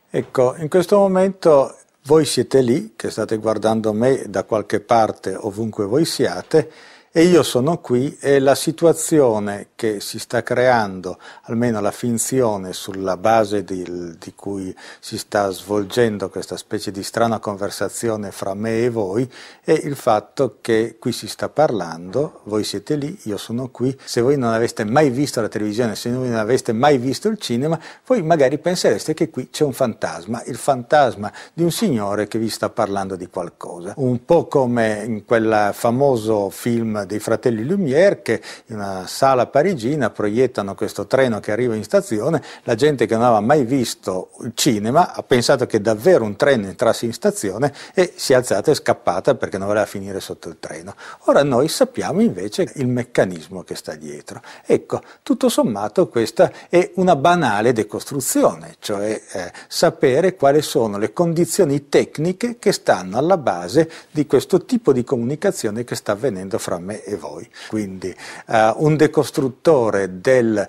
Ecco, in questo momento voi siete lì, che state guardando me da qualche parte, ovunque voi siate, e io sono qui e la situazione che si sta creando, almeno la finzione sulla base di cui si sta svolgendo questa specie di strana conversazione fra me e voi, è il fatto che qui si sta parlando, voi siete lì, io sono qui. Se voi non aveste mai visto la televisione, se voi non aveste mai visto il cinema, voi magari pensereste che qui c'è un fantasma, il fantasma di un signore che vi sta parlando di qualcosa. Un po' come in quel famoso film dei fratelli Lumière, che in una sala parigina proiettano questo treno che arriva in stazione. La gente che non aveva mai visto il cinema ha pensato che davvero un treno entrasse in stazione e si è alzata e scappata perché non voleva finire sotto il treno. Ora noi sappiamo invece il meccanismo che sta dietro. Ecco, tutto sommato questa è una banale decostruzione, cioè sapere quali sono le condizioni tecniche che stanno alla base di questo tipo di comunicazione che sta avvenendo fra me e voi. Quindi un decostruttore del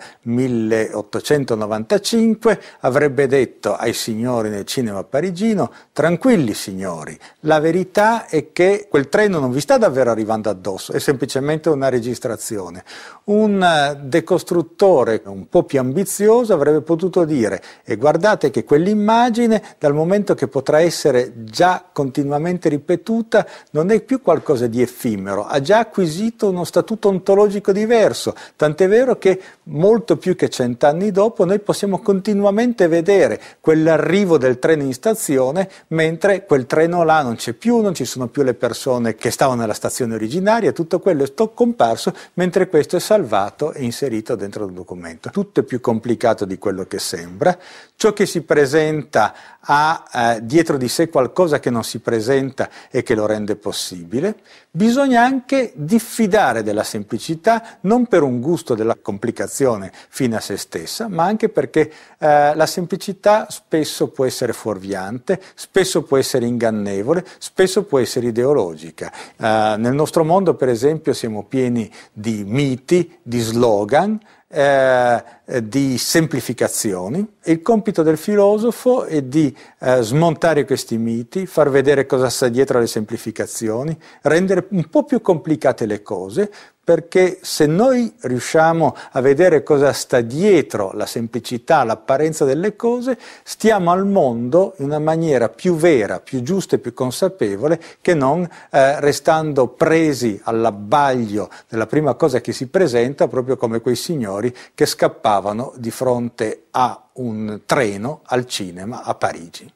1895 avrebbe detto ai signori nel cinema parigino: tranquilli signori, la verità è che quel treno non vi sta davvero arrivando addosso, è semplicemente una registrazione. Un decostruttore un po' più ambizioso avrebbe potuto dire: e guardate che quell'immagine, dal momento che potrà essere già continuamente ripetuta, non è più qualcosa di effimero, ha già acquisito uno statuto ontologico diverso, tant'è vero che molto più che 100 anni dopo noi possiamo continuamente vedere quell'arrivo del treno in stazione, mentre quel treno là non c'è più, non ci sono più le persone che stavano nella stazione originaria, tutto quello è comparso, mentre questo è salvato e inserito dentro il documento. Tutto è più complicato di quello che sembra. Ciò che si presenta ha dietro di sé qualcosa che non si presenta e che lo rende possibile. Bisogna anche diffidare della semplicità, non per un gusto della complicazione fine a se stessa, ma anche perché la semplicità spesso può essere fuorviante, spesso può essere ingannevole, spesso può essere ideologica. Nel nostro mondo, per esempio, siamo pieni di miti, di slogan, di semplificazioni. Il compito del filosofo è di smontare questi miti, far vedere cosa sta dietro alle semplificazioni, rendere un po' più complicate le cose, perché se noi riusciamo a vedere cosa sta dietro la semplicità, l'apparenza delle cose, stiamo al mondo in una maniera più vera, più giusta e più consapevole, che non restando presi all'abbaglio della prima cosa che si presenta, proprio come quei signori che scappavano di fronte a un treno al cinema a Parigi.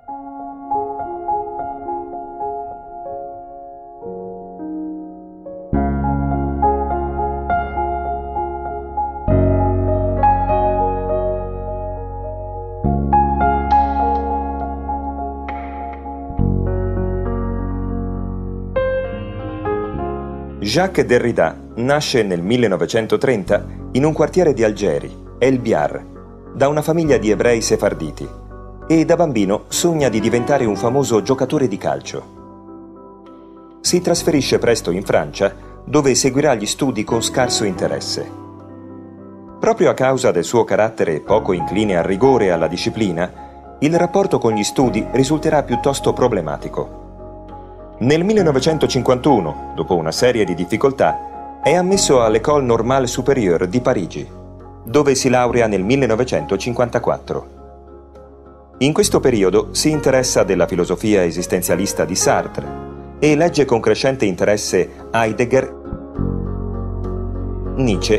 Jacques Derrida nasce nel 1930 in un quartiere di Algeri, El Biar, da una famiglia di ebrei sefarditi, e da bambino sogna di diventare un famoso giocatore di calcio. Si trasferisce presto in Francia, dove seguirà gli studi con scarso interesse. Proprio a causa del suo carattere poco incline al rigore e alla disciplina, il rapporto con gli studi risulterà piuttosto problematico. Nel 1951, dopo una serie di difficoltà, è ammesso all'École Normale Supérieure di Parigi, dove si laurea nel 1954. In questo periodo si interessa della filosofia esistenzialista di Sartre e legge con crescente interesse Heidegger, Nietzsche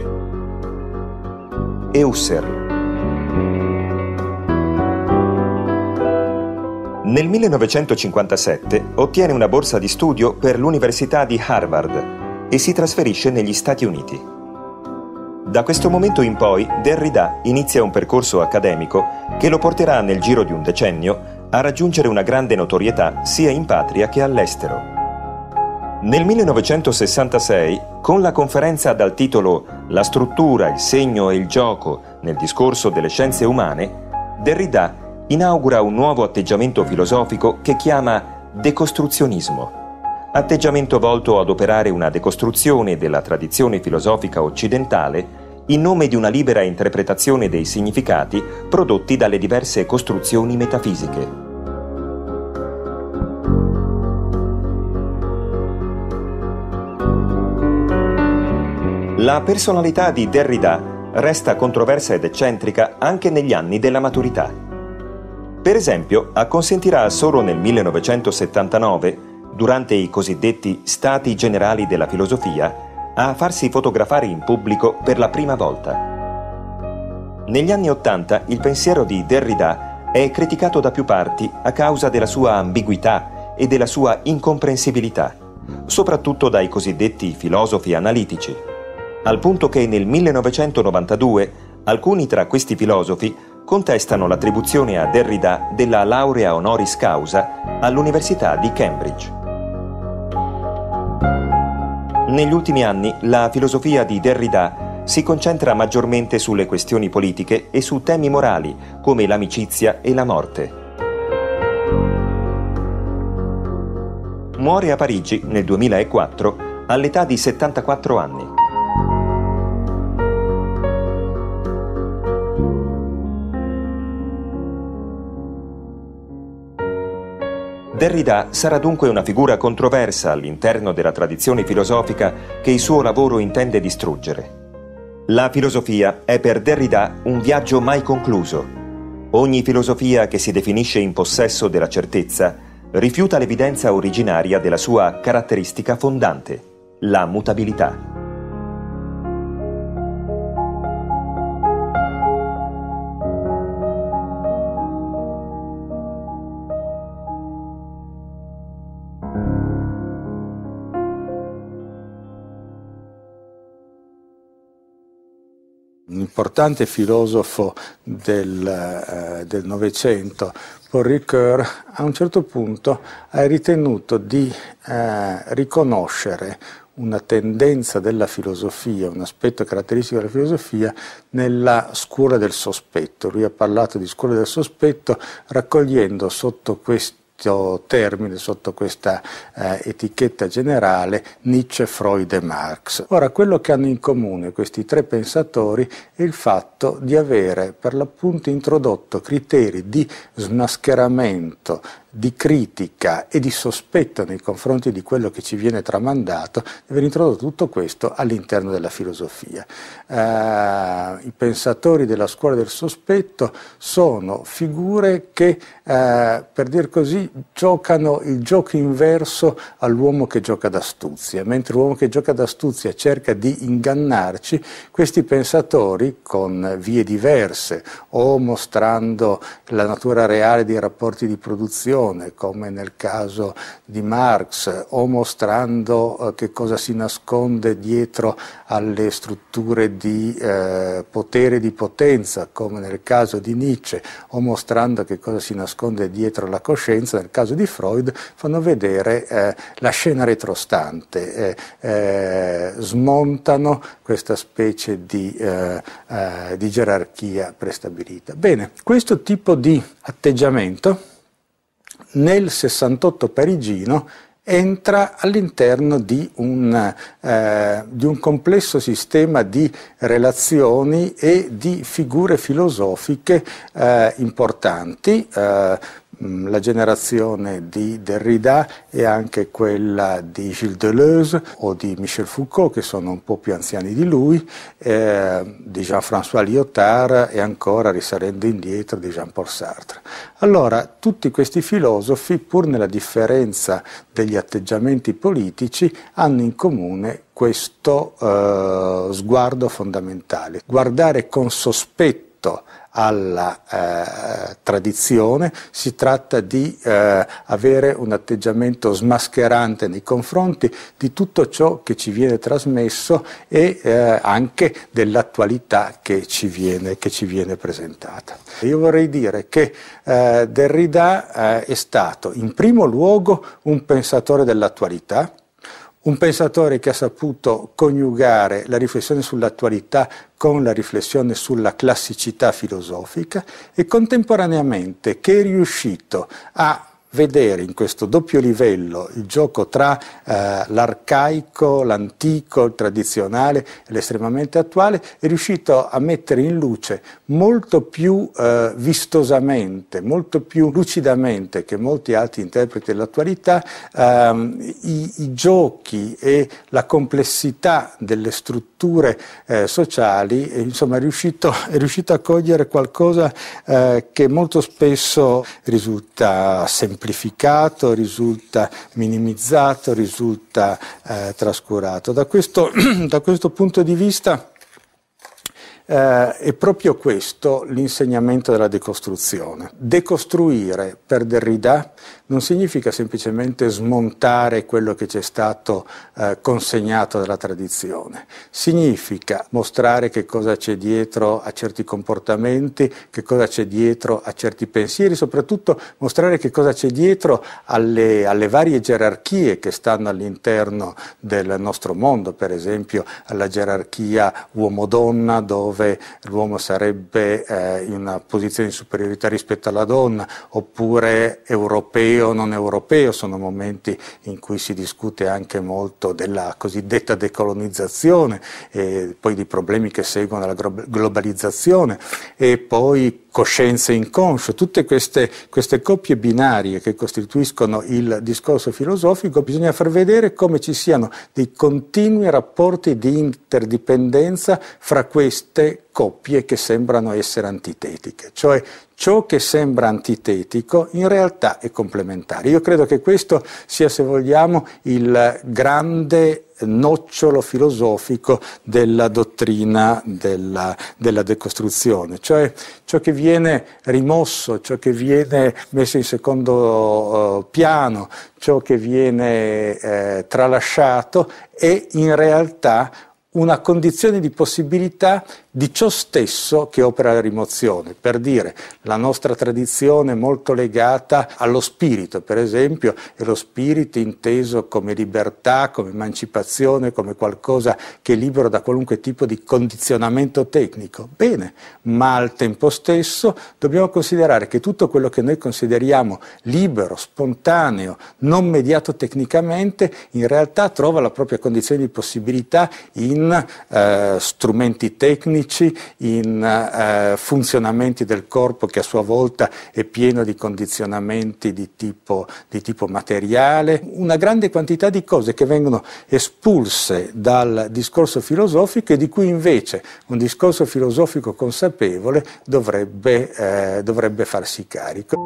e Husserl. Nel 1957 ottiene una borsa di studio per l'Università di Harvard e si trasferisce negli Stati Uniti. Da questo momento in poi Derrida inizia un percorso accademico che lo porterà nel giro di un decennio a raggiungere una grande notorietà sia in patria che all'estero. Nel 1966, con la conferenza dal titolo «La struttura, il segno e il gioco nel discorso delle scienze umane», Derrida inaugura un nuovo atteggiamento filosofico che chiama decostruzionismo, atteggiamento volto ad operare una decostruzione della tradizione filosofica occidentale in nome di una libera interpretazione dei significati prodotti dalle diverse costruzioni metafisiche. La personalità di Derrida resta controversa ed eccentrica anche negli anni della maturità. Per esempio, acconsentirà solo nel 1979, durante i cosiddetti Stati Generali della Filosofia, a farsi fotografare in pubblico per la prima volta. Negli anni '80 il pensiero di Derrida è criticato da più parti a causa della sua ambiguità e della sua incomprensibilità, soprattutto dai cosiddetti filosofi analitici, al punto che nel 1992 alcuni tra questi filosofi contestano l'attribuzione a Derrida della laurea honoris causa all'Università di Cambridge. Negli ultimi anni la filosofia di Derrida si concentra maggiormente sulle questioni politiche e su temi morali come l'amicizia e la morte. Muore a Parigi nel 2004 all'età di 74 anni. Derrida sarà dunque una figura controversa all'interno della tradizione filosofica che il suo lavoro intende distruggere. La filosofia è per Derrida un viaggio mai concluso. Ogni filosofia che si definisce in possesso della certezza rifiuta l'evidenza originaria della sua caratteristica fondante, la mutabilità. Un importante filosofo del Novecento, Paul Ricoeur, a un certo punto ha ritenuto di riconoscere una tendenza della filosofia, un aspetto caratteristico della filosofia, nella scuola del sospetto. Lui ha parlato di scuola del sospetto raccogliendo sotto questo termine, sotto questa etichetta generale, Nietzsche, Freud e Marx. Ora, quello che hanno in comune questi tre pensatori è il fatto di avere per l'appunto introdotto criteri di smascheramento, di critica e di sospetto nei confronti di quello che ci viene tramandato, di aver introdotto tutto questo all'interno della filosofia. I pensatori della scuola del sospetto sono figure che, per dir così, giocano il gioco inverso all'uomo che gioca d'astuzia. Mentre l'uomo che gioca d'astuzia cerca di ingannarci, questi pensatori, con vie diverse, o mostrando la natura reale dei rapporti di produzione, come nel caso di Marx, o mostrando che cosa si nasconde dietro alle strutture di potere e di potenza, come nel caso di Nietzsche, o mostrando che cosa si nasconde dietro la coscienza, nel caso di Freud, fanno vedere la scena retrostante, smontano questa specie di gerarchia prestabilita. Bene, questo tipo di atteggiamento nel 68 parigino entra all'interno di un complesso sistema di relazioni e di figure filosofiche importanti. La generazione di Derrida e anche quella di Gilles Deleuze o di Michel Foucault, che sono un po' più anziani di lui, di Jean-François Lyotard e ancora, risalendo indietro, di Jean-Paul Sartre. Allora, tutti questi filosofi, pur nella differenza degli atteggiamenti politici, hanno in comune questo sguardo fondamentale: guardare con sospetto alla tradizione. Si tratta di avere un atteggiamento smascherante nei confronti di tutto ciò che ci viene trasmesso e anche dell'attualità che ci viene presentata. Io vorrei dire che Derrida è stato in primo luogo un pensatore dell'attualità, un pensatore che ha saputo coniugare la riflessione sull'attualità con la riflessione sulla classicità filosofica, e contemporaneamente che è riuscito a vedere in questo doppio livello il gioco tra l'arcaico, l'antico, il tradizionale e l'estremamente attuale, è riuscito a mettere in luce molto più vistosamente, molto più lucidamente che molti altri interpreti dell'attualità i giochi e la complessità delle strutture sociali, e, insomma è riuscito a cogliere qualcosa che molto spesso risulta semplificato, risulta minimizzato, risulta trascurato. Da questo punto di vista è proprio questo l'insegnamento della decostruzione. Decostruire per Derrida non significa semplicemente smontare quello che ci è stato consegnato dalla tradizione, significa mostrare che cosa c'è dietro a certi comportamenti, che cosa c'è dietro a certi pensieri, soprattutto mostrare che cosa c'è dietro alle varie gerarchie che stanno all'interno del nostro mondo, per esempio alla gerarchia uomo-donna, dove l'uomo sarebbe in una posizione di superiorità rispetto alla donna, oppure europeo o non europeo. Sono momenti in cui si discute anche molto della cosiddetta decolonizzazione e poi di problemi che seguono la globalizzazione, e poi coscienza e inconscio. Tutte queste coppie binarie che costituiscono il discorso filosofico, bisogna far vedere come ci siano dei continui rapporti di interdipendenza fra queste coppie che sembrano essere antitetiche, cioè ciò che sembra antitetico in realtà è complementare. Io credo che questo sia, se vogliamo, il grande nocciolo filosofico della dottrina della decostruzione, cioè ciò che viene rimosso, ciò che viene messo in secondo piano, ciò che viene tralasciato è in realtà una condizione di possibilità di ciò stesso che opera la rimozione. Per dire, la nostra tradizione è molto legata allo spirito, per esempio, e lo spirito inteso come libertà, come emancipazione, come qualcosa che è libero da qualunque tipo di condizionamento tecnico. Bene, ma al tempo stesso dobbiamo considerare che tutto quello che noi consideriamo libero, spontaneo, non mediato tecnicamente, in realtà trova la propria condizione di possibilità in strumenti tecnici, in funzionamenti del corpo che a sua volta è pieno di condizionamenti di tipo materiale, una grande quantità di cose che vengono espulse dal discorso filosofico e di cui invece un discorso filosofico consapevole dovrebbe farsi carico.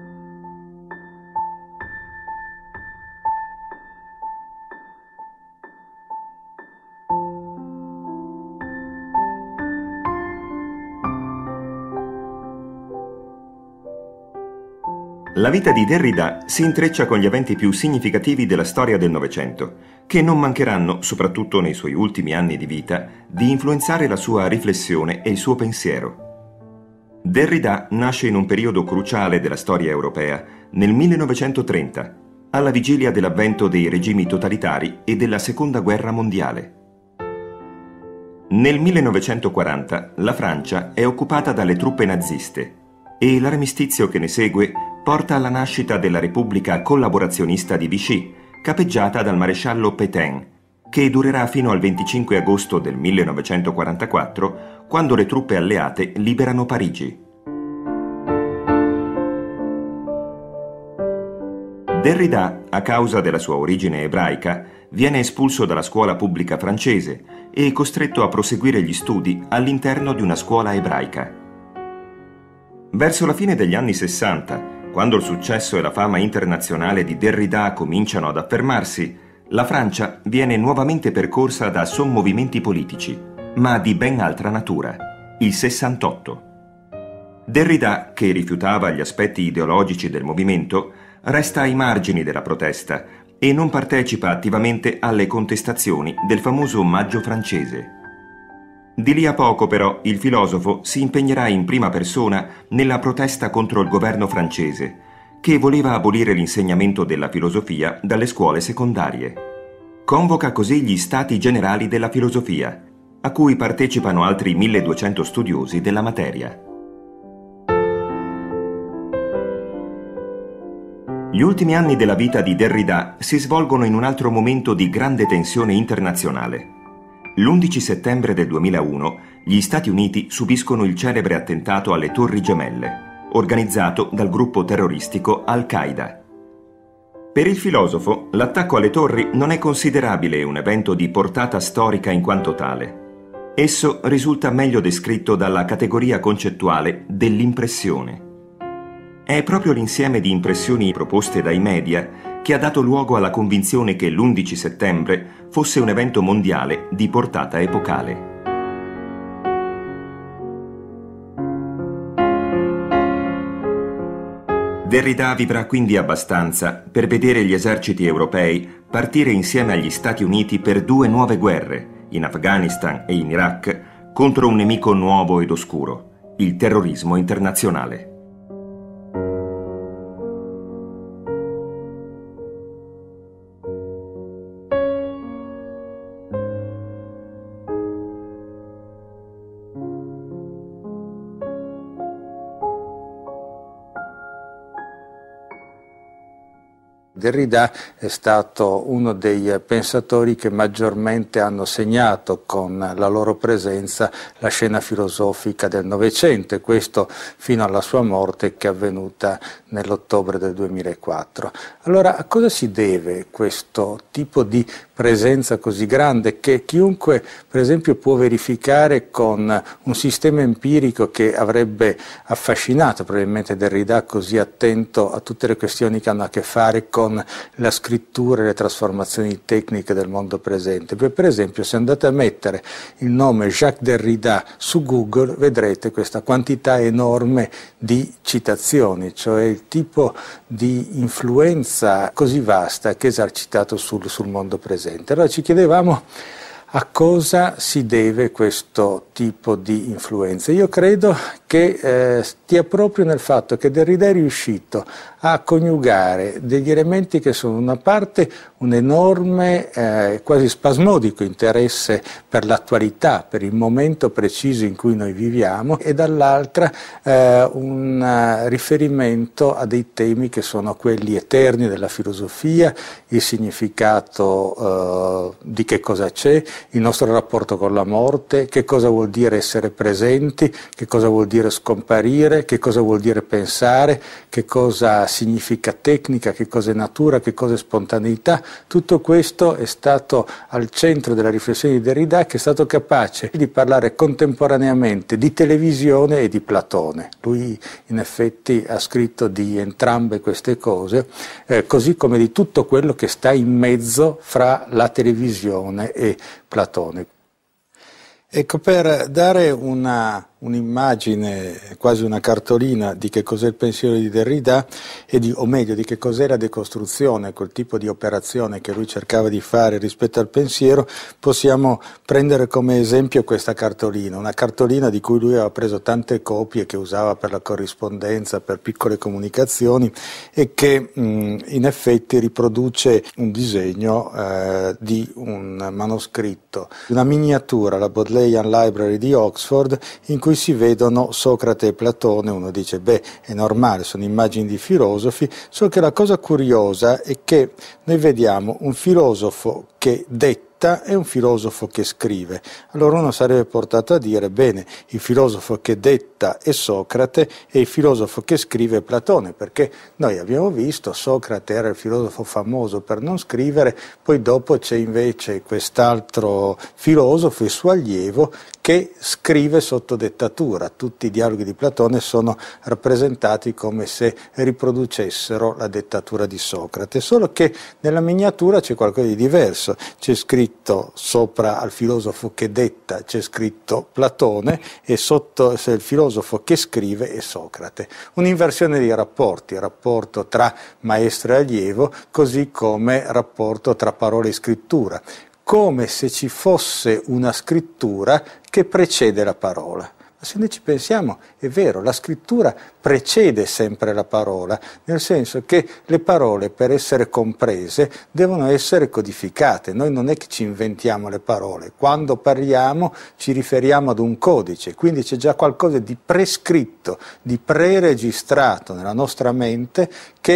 La vita di Derrida si intreccia con gli eventi più significativi della storia del Novecento, che non mancheranno, soprattutto nei suoi ultimi anni di vita, di influenzare la sua riflessione e il suo pensiero. Derrida nasce in un periodo cruciale della storia europea, nel 1930, alla vigilia dell'avvento dei regimi totalitari e della Seconda Guerra Mondiale. Nel 1940 la Francia è occupata dalle truppe naziste e l'armistizio che ne segue porta alla nascita della Repubblica collaborazionista di Vichy, capeggiata dal maresciallo Pétain, che durerà fino al 25 agosto del 1944, quando le truppe alleate liberano Parigi. Derrida, a causa della sua origine ebraica, viene espulso dalla scuola pubblica francese e costretto a proseguire gli studi all'interno di una scuola ebraica. Verso la fine degli anni 60, quando il successo e la fama internazionale di Derrida cominciano ad affermarsi, la Francia viene nuovamente percorsa da sommovimenti politici, ma di ben altra natura, il 68. Derrida, che rifiutava gli aspetti ideologici del movimento, resta ai margini della protesta e non partecipa attivamente alle contestazioni del famoso Maggio francese. Di lì a poco, però, il filosofo si impegnerà in prima persona nella protesta contro il governo francese, che voleva abolire l'insegnamento della filosofia dalle scuole secondarie. Convoca così gli Stati Generali della Filosofia, a cui partecipano altri 1200 studiosi della materia. Gli ultimi anni della vita di Derrida si svolgono in un altro momento di grande tensione internazionale. L'11 settembre del 2001 gli Stati Uniti subiscono il celebre attentato alle Torri Gemelle, organizzato dal gruppo terroristico Al-Qaeda. Per il filosofo, l'attacco alle torri non è considerabile un evento di portata storica in quanto tale. Esso risulta meglio descritto dalla categoria concettuale dell'impressione. È proprio l'insieme di impressioni proposte dai media che ha dato luogo alla convinzione che l'11 settembre fosse un evento mondiale di portata epocale. Derrida vivrà quindi abbastanza per vedere gli eserciti europei partire insieme agli Stati Uniti per 2 nuove guerre, in Afghanistan e in Iraq, contro un nemico nuovo ed oscuro, il terrorismo internazionale. Derrida è stato uno dei pensatori che maggiormente hanno segnato con la loro presenza la scena filosofica del Novecento, e questo fino alla sua morte, che è avvenuta nell'ottobre del 2004. Allora, a cosa si deve questo tipo di presenza così grande, che chiunque per esempio può verificare con un sistema empirico che avrebbe affascinato probabilmente Derrida, così attento a tutte le questioni che hanno a che fare con la scrittura e le trasformazioni tecniche del mondo presente? Per esempio, se andate a mettere il nome Jacques Derrida su Google, vedrete questa quantità enorme di citazioni, cioè il tipo di influenza così vasta che ha esercitato sul mondo presente. Allora ci chiedevamo a cosa si deve questo tipo di influenza. Io credo che stia proprio nel fatto che Derrida è riuscito a coniugare degli elementi che sono, da una parte, un enorme, quasi spasmodico interesse per l'attualità, per il momento preciso in cui noi viviamo, e dall'altra un riferimento a dei temi che sono quelli eterni della filosofia, il significato di che cosa c'è, il nostro rapporto con la morte, che cosa vuol dire essere presenti, che cosa vuol dire scomparire, che cosa vuol dire pensare, che cosa significa tecnica, che cosa è natura, che cosa è spontaneità. Tutto questo è stato al centro della riflessione di Derrida, che è stato capace di parlare contemporaneamente di televisione e di Platone. Lui in effetti ha scritto di entrambe queste cose, così come di tutto quello che sta in mezzo fra la televisione e Platone. Ecco, per dare un'immagine, quasi una cartolina di che cos'è il pensiero di Derrida, o meglio di che cos'è la decostruzione, quel tipo di operazione che lui cercava di fare rispetto al pensiero, possiamo prendere come esempio questa cartolina, una cartolina di cui lui aveva preso tante copie, che usava per la corrispondenza, per piccole comunicazioni, e che in effetti riproduce un disegno di un manoscritto, una miniatura, la Bodleian Library di Oxford, in cui si vedono Socrate e Platone. Uno dice, beh, è normale, sono immagini di filosofi, solo che la cosa curiosa è che noi vediamo un filosofo che detta e un filosofo che scrive. Allora uno sarebbe portato a dire, bene, il filosofo che detta è Socrate e il filosofo che scrive è Platone, perché noi abbiamo visto Socrate era il filosofo famoso per non scrivere, poi dopo c'è invece quest'altro filosofo, il suo allievo, che scrive sotto dettatura. Tutti i dialoghi di Platone sono rappresentati come se riproducessero la dettatura di Socrate, solo che nella miniatura c'è qualcosa di diverso, c'è scritto sopra al filosofo che detta c'è scritto Platone, e sotto c'è il filosofo che scrive è Socrate. Un'inversione di rapporti, rapporto tra maestro e allievo, così come rapporto tra parola e scrittura, come se ci fosse una scrittura che precede la parola. Ma se noi ci pensiamo, è vero, la scrittura precede sempre la parola, nel senso che le parole, per essere comprese, devono essere codificate. Noi non è che ci inventiamo le parole, quando parliamo ci riferiamo ad un codice, quindi c'è già qualcosa di prescritto, di preregistrato nella nostra mente che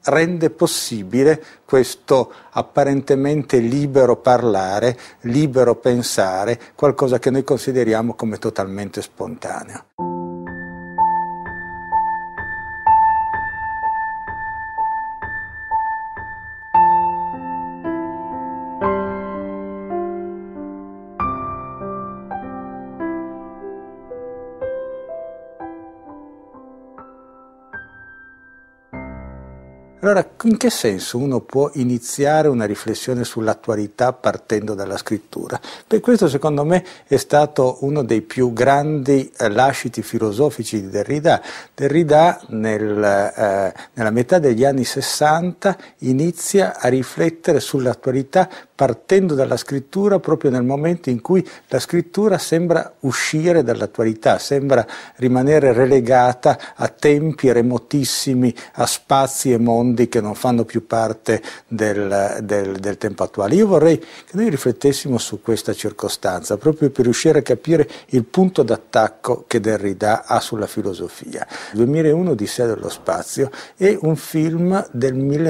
rende possibile questo apparentemente libero parlare, libero pensare, qualcosa che noi consideriamo come totalmente spontaneo. Allora, in che senso uno può iniziare una riflessione sull'attualità partendo dalla scrittura? Per questo, secondo me, è stato uno dei più grandi lasciti filosofici di Derrida. Derrida, nella metà degli anni 60, inizia a riflettere sull'attualità partendo dalla scrittura proprio nel momento in cui la scrittura sembra uscire dall'attualità, sembra rimanere relegata a tempi remotissimi, a spazi e mondi che non fanno più parte del tempo attuale. Io vorrei che noi riflettessimo su questa circostanza, proprio per riuscire a capire il punto d'attacco che Derrida ha sulla filosofia. 2001 Odissea dello spazio è un film del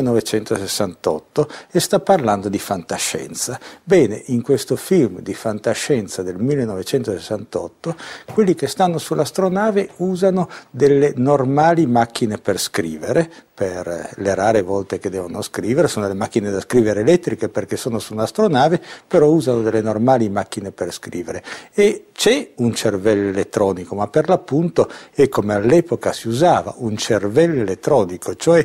1968 e sta parlando di fantascienza. Bene, in questo film di fantascienza del 1968, quelli che stanno sull'astronave usano delle normali macchine per scrivere, per le rare volte che devono scrivere, sono delle macchine da scrivere elettriche perché sono su un'astronave, però usano delle normali macchine per scrivere. E c'è un cervello elettronico, ma per l'appunto è come all'epoca si usava, un cervello elettronico, cioè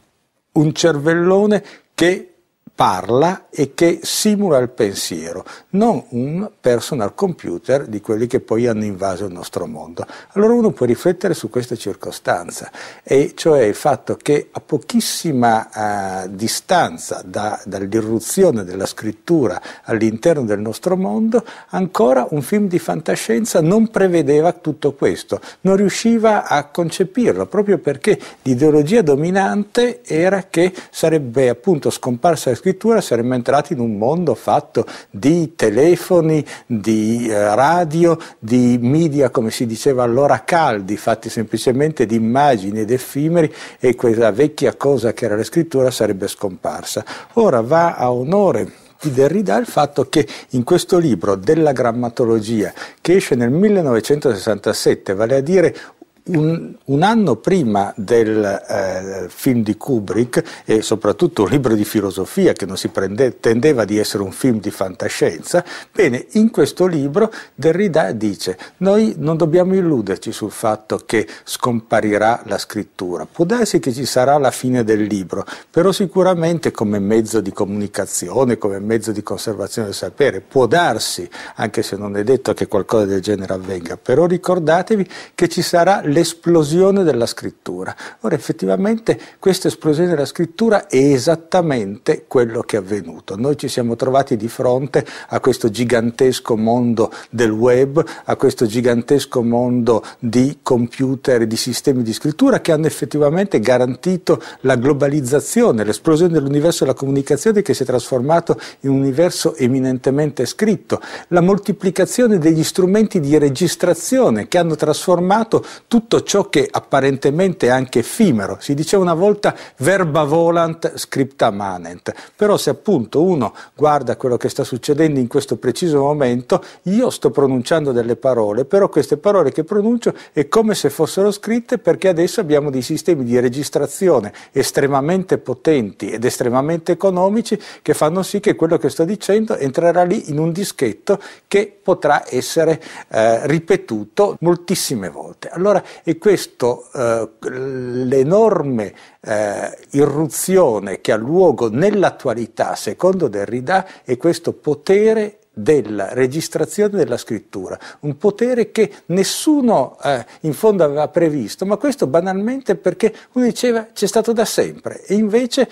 un cervellone che parla e che simula il pensiero, non un personal computer di quelli che poi hanno invaso il nostro mondo. Allora uno può riflettere su questa circostanza, e cioè il fatto che a pochissima distanza dall'irruzione della scrittura all'interno del nostro mondo, ancora un film di fantascienza non prevedeva tutto questo, non riusciva a concepirlo, proprio perché l'ideologia dominante era che sarebbe appunto scomparsa la scrittura, saremmo entrati in un mondo fatto di telefoni, di radio, di media, come si diceva allora, caldi, fatti semplicemente di immagini ed effimeri, e quella vecchia cosa che era la scrittura sarebbe scomparsa. Ora va a onore di Derrida il fatto che in questo libro della grammatologia, che esce nel 1967, vale a dire un anno prima del film di Kubrick, e soprattutto un libro di filosofia che non si tendeva di essere un film di fantascienza, bene, in questo libro Derrida dice: noi non dobbiamo illuderci sul fatto che scomparirà la scrittura, può darsi che ci sarà la fine del libro, però sicuramente come mezzo di comunicazione, come mezzo di conservazione del sapere, può darsi, anche se non è detto che qualcosa del genere avvenga, però ricordatevi che ci sarà l'esplosione della scrittura. Ora, effettivamente questa esplosione della scrittura è esattamente quello che è avvenuto. Noi ci siamo trovati di fronte a questo gigantesco mondo del web, a questo gigantesco mondo di computer e di sistemi di scrittura che hanno effettivamente garantito la globalizzazione, l'esplosione dell'universo della comunicazione, che si è trasformato in un universo eminentemente scritto, la moltiplicazione degli strumenti di registrazione che hanno trasformato tutto ciò che apparentemente è anche effimero. Si diceva una volta verba volant scripta manent, però se appunto uno guarda quello che sta succedendo in questo preciso momento, io sto pronunciando delle parole, però queste parole che pronuncio è come se fossero scritte, perché adesso abbiamo dei sistemi di registrazione estremamente potenti ed estremamente economici che fanno sì che quello che sto dicendo entrerà lì in un dischetto che potrà essere ripetuto moltissime volte. Allora è questo l'enorme irruzione che ha luogo nell'attualità, secondo Derrida, è questo potere della registrazione della scrittura, un potere che nessuno in fondo aveva previsto, ma questo banalmente perché uno diceva c'è stato da sempre, e invece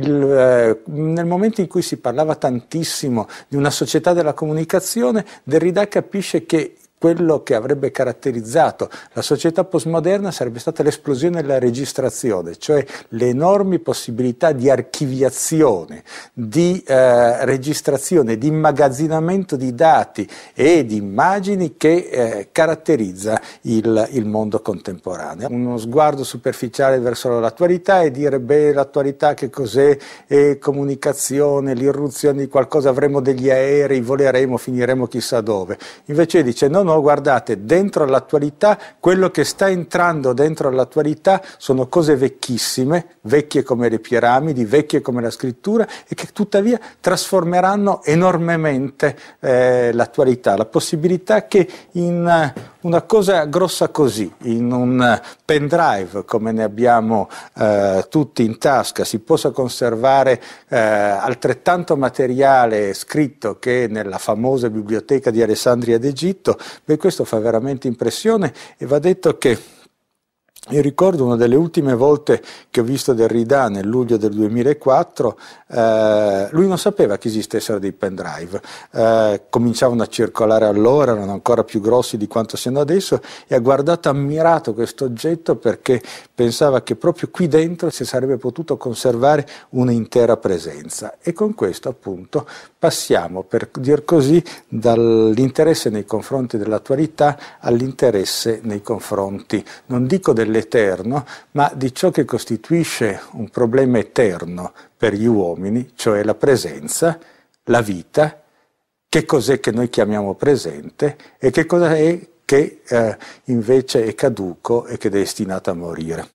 nel momento in cui si parlava tantissimo di una società della comunicazione, Derrida capisce che quello che avrebbe caratterizzato la società postmoderna sarebbe stata l'esplosione della registrazione, cioè le enormi possibilità di archiviazione, di registrazione, di immagazzinamento di dati e di immagini che caratterizza il mondo contemporaneo. Uno sguardo superficiale verso l'attualità e dire, beh, l'attualità che cos'è? È comunicazione, l'irruzione di qualcosa, avremo degli aerei, voleremo, finiremo chissà dove. Invece dice, no, guardate, dentro l'attualità, quello che sta entrando dentro l'attualità sono cose vecchissime, vecchie come le piramidi, vecchie come la scrittura, e che tuttavia trasformeranno enormemente l'attualità. La possibilità che in una cosa grossa così, in un pendrive come ne abbiamo tutti in tasca, si possa conservare altrettanto materiale scritto che nella famosa biblioteca di Alessandria d'Egitto, beh, questo fa veramente impressione, e va detto che io ricordo una delle ultime volte che ho visto Derrida nel luglio del 2004, lui non sapeva che esistessero dei pendrive, cominciavano a circolare allora, erano ancora più grossi di quanto siano adesso, e ha guardato ammirato questo oggetto perché pensava che proprio qui dentro si sarebbe potuto conservare un'intera presenza. E con questo appunto passiamo, per dir così, dall'interesse nei confronti dell'attualità all'interesse nei confronti, non dico dell'eterno, ma di ciò che costituisce un problema eterno per gli uomini, cioè la presenza, la vita, che cos'è che noi chiamiamo presente e che cosa è che invece è caduco e che è destinato a morire.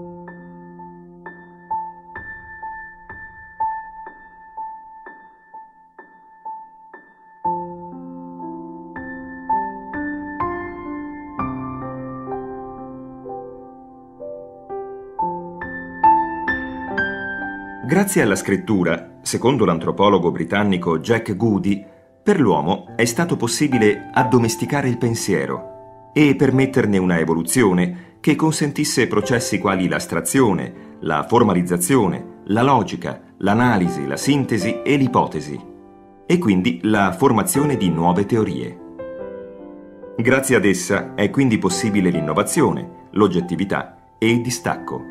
Grazie alla scrittura, secondo l'antropologo britannico Jack Goody, per l'uomo è stato possibile addomesticare il pensiero e permetterne una evoluzione che consentisse processi quali l'astrazione, la formalizzazione, la logica, l'analisi, la sintesi e l'ipotesi, e quindi la formazione di nuove teorie. Grazie ad essa è quindi possibile l'innovazione, l'oggettività e il distacco.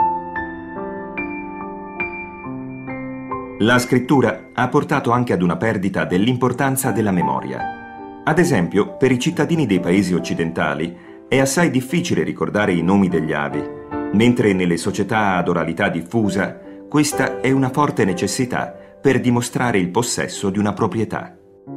La scrittura ha portato anche ad una perdita dell'importanza della memoria. Ad esempio, per i cittadini dei paesi occidentali è assai difficile ricordare i nomi degli avi, mentre nelle società ad oralità diffusa questa è una forte necessità per dimostrare il possesso di una proprietà.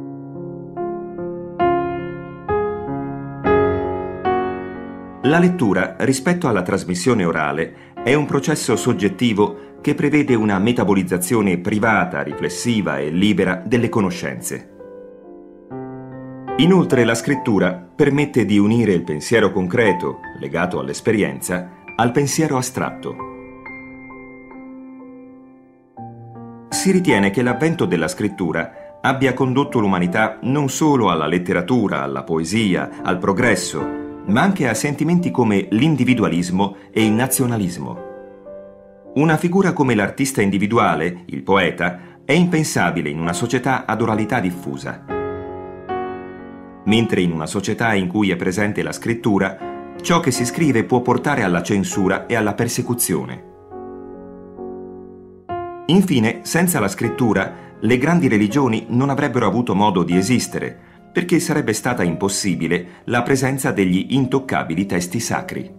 La lettura, rispetto alla trasmissione orale, è un processo soggettivo che prevede una metabolizzazione privata, riflessiva e libera delle conoscenze. Inoltre la scrittura permette di unire il pensiero concreto, legato all'esperienza, al pensiero astratto. Si ritiene che l'avvento della scrittura abbia condotto l'umanità non solo alla letteratura, alla poesia, al progresso, ma anche a sentimenti come l'individualismo e il nazionalismo. Una figura come l'artista individuale, il poeta, è impensabile in una società ad oralità diffusa. Mentre in una società in cui è presente la scrittura, ciò che si scrive può portare alla censura e alla persecuzione. Infine, senza la scrittura, le grandi religioni non avrebbero avuto modo di esistere, perché sarebbe stata impossibile la presenza degli intoccabili testi sacri.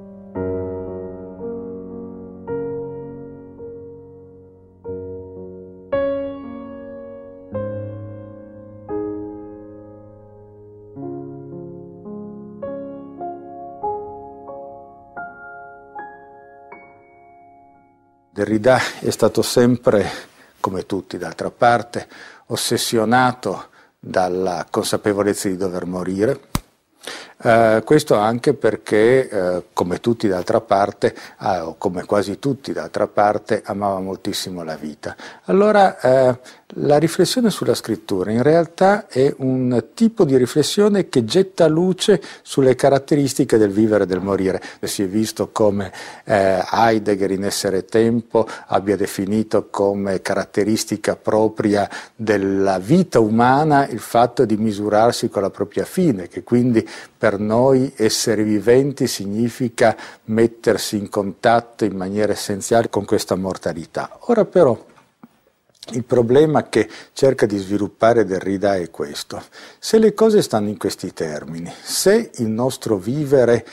Derrida è stato sempre, come tutti d'altra parte, ossessionato dalla consapevolezza di dover morire. Questo anche perché, come tutti d'altra parte, o come quasi tutti d'altra parte, amava moltissimo la vita. Allora, la riflessione sulla scrittura in realtà è un tipo di riflessione che getta luce sulle caratteristiche del vivere e del morire. Si è visto come Heidegger in Essere e Tempo abbia definito come caratteristica propria della vita umana il fatto di misurarsi con la propria fine, che quindi per noi esseri viventi significa mettersi in contatto in maniera essenziale con questa mortalità. Ora però il problema che cerca di sviluppare Derrida è questo: se le cose stanno in questi termini, se il nostro vivere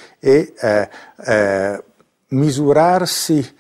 è misurarsi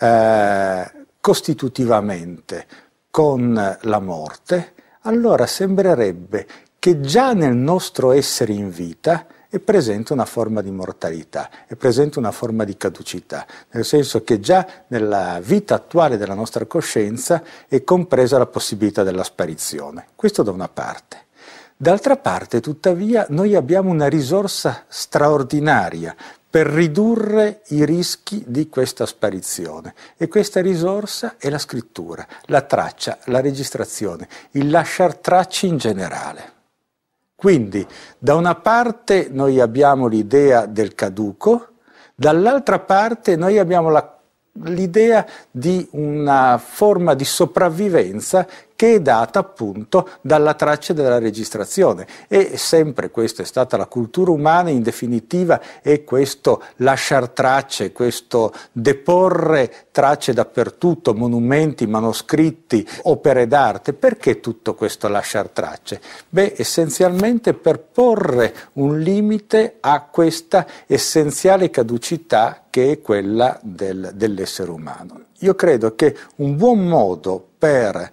costitutivamente con la morte, allora sembrerebbe che già nel nostro essere in vita è presente una forma di mortalità, è presente una forma di caducità, nel senso che già nella vita attuale della nostra coscienza è compresa la possibilità della sparizione. Questo da una parte. D'altra parte, tuttavia, noi abbiamo una risorsa straordinaria per ridurre i rischi di questa sparizione, e questa risorsa è la scrittura, la traccia, la registrazione, il lasciar tracce in generale. Quindi, da una parte noi abbiamo l'idea del caduco, dall'altra parte noi abbiamo l'idea di una forma di sopravvivenza che è data appunto dalla traccia della registrazione. E sempre questa è stata la cultura umana, in definitiva è questo lasciar tracce, questo deporre tracce dappertutto, monumenti, manoscritti, opere d'arte. Perché tutto questo lasciar tracce? Beh, essenzialmente per porre un limite a questa essenziale caducità che è quella dell'essere umano. Io credo che un buon modo per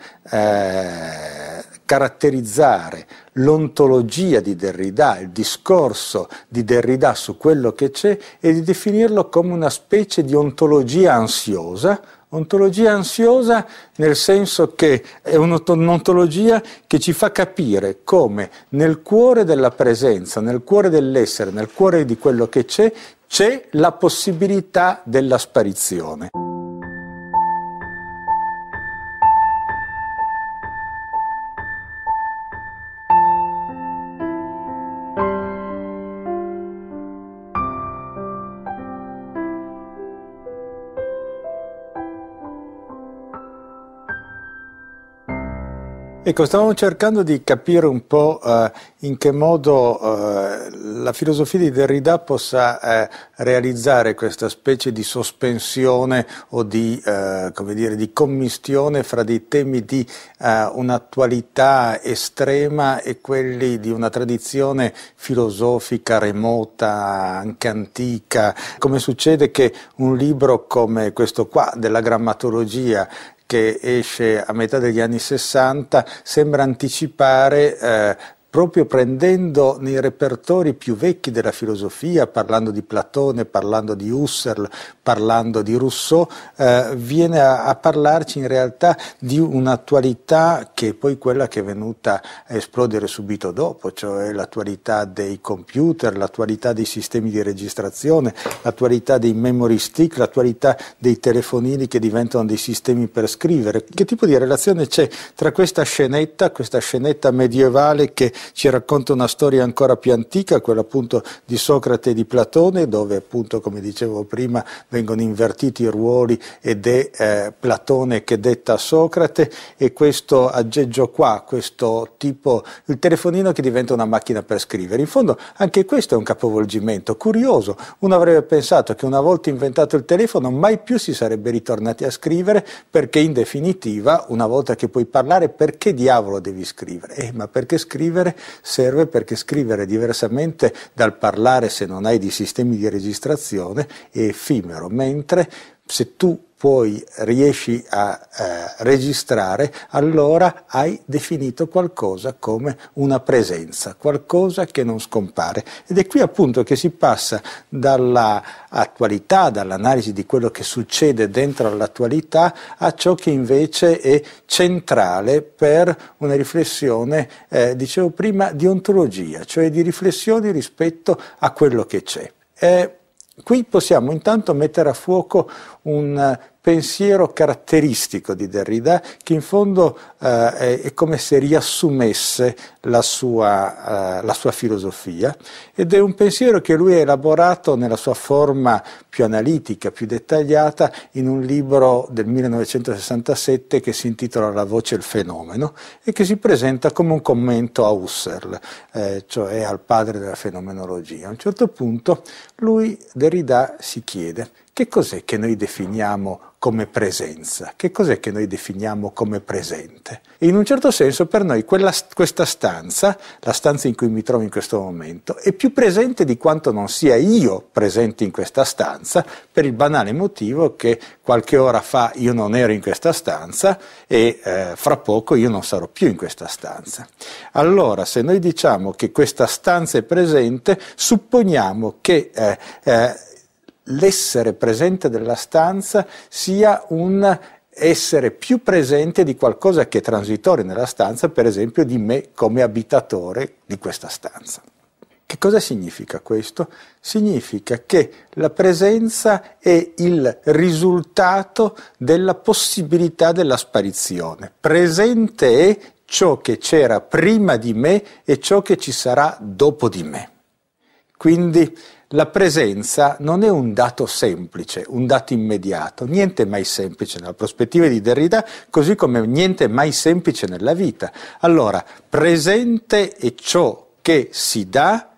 caratterizzare l'ontologia di Derrida, il discorso di Derrida su quello che c'è, è di definirlo come una specie di ontologia ansiosa nel senso che è un'ontologia che ci fa capire come nel cuore della presenza, nel cuore dell'essere, nel cuore di quello che c'è la possibilità della sparizione. Ecco, stavamo cercando di capire un po' in che modo la filosofia di Derrida possa realizzare questa specie di sospensione o di, come dire, di commistione fra dei temi di un'attualità estrema e quelli di una tradizione filosofica remota, anche antica. Come succede che un libro come questo qua, della grammatologia, che esce a metà degli anni 60, sembra anticipare proprio prendendo nei repertori più vecchi della filosofia, parlando di Platone, parlando di Husserl, parlando di Rousseau, viene a parlarci in realtà di un'attualità che è poi quella che è venuta a esplodere subito dopo, cioè l'attualità dei computer, l'attualità dei sistemi di registrazione, l'attualità dei memory stick, l'attualità dei telefonini che diventano dei sistemi per scrivere. Che tipo di relazione c'è tra questa scenetta medievale che ci racconta una storia ancora più antica, quella appunto di Socrate e di Platone, dove appunto, come dicevo prima, vengono invertiti i ruoli ed è Platone che detta a Socrate, e questo aggeggio qua, questo tipo, il telefonino che diventa una macchina per scrivere. In fondo anche questo è un capovolgimento curioso. Uno avrebbe pensato che una volta inventato il telefono mai più si sarebbe ritornati a scrivere, perché in definitiva una volta che puoi parlare, perché diavolo devi scrivere? Ma perché scrivere serve perché scrivere, diversamente dal parlare, se non hai di sistemi di registrazione, è effimero, mentre Se tu poi riesci a registrare, allora hai definito qualcosa come una presenza, qualcosa che non scompare. Ed è qui appunto che si passa dall'attualità, dall'analisi di quello che succede dentro all'attualità, a ciò che invece è centrale per una riflessione, dicevo prima, di ontologia, cioè di riflessioni rispetto a quello che c'è. Qui possiamo intanto mettere a fuoco un pensiero caratteristico di Derrida, che in fondo è come se riassumesse la sua filosofia, ed è un pensiero che lui ha elaborato nella sua forma più analitica, più dettagliata, in un libro del 1967 che si intitola La voce e il fenomeno, e che si presenta come un commento a Husserl, cioè al padre della fenomenologia. A un certo punto Derrida si chiede: che cos'è che noi definiamo come presenza? Che cos'è che noi definiamo come presente? E in un certo senso per noi questa stanza, la stanza in cui mi trovo in questo momento, è più presente di quanto non sia io presente in questa stanza, per il banale motivo che qualche ora fa io non ero in questa stanza e fra poco io non sarò più in questa stanza. Allora, se noi diciamo che questa stanza è presente, supponiamo che l'essere presente della stanza sia un essere più presente di qualcosa che è transitorio nella stanza, per esempio di me come abitatore di questa stanza. Che cosa significa questo? Significa che la presenza è il risultato della possibilità della sparizione. Presente è ciò che c'era prima di me e ciò che ci sarà dopo di me. Quindi la presenza non è un dato semplice, un dato immediato, niente è mai semplice nella prospettiva di Derrida, così come niente è mai semplice nella vita. Allora, presente è ciò che si dà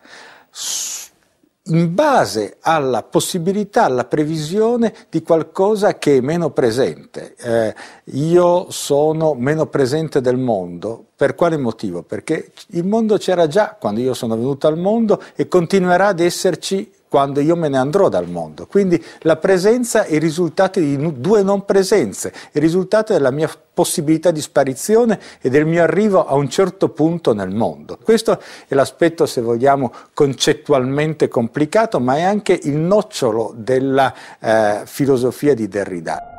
in base alla possibilità, alla previsione di qualcosa che è meno presente. Io sono meno presente del mondo. Per quale motivo? Perché il mondo c'era già quando io sono venuto al mondo e continuerà ad esserci quando io me ne andrò dal mondo. Quindi la presenza è il risultato di due non presenze, è il risultato della mia possibilità di sparizione e del mio arrivo a un certo punto nel mondo. Questo è l'aspetto, se vogliamo, concettualmente complicato, ma è anche il nocciolo della filosofia di Derrida.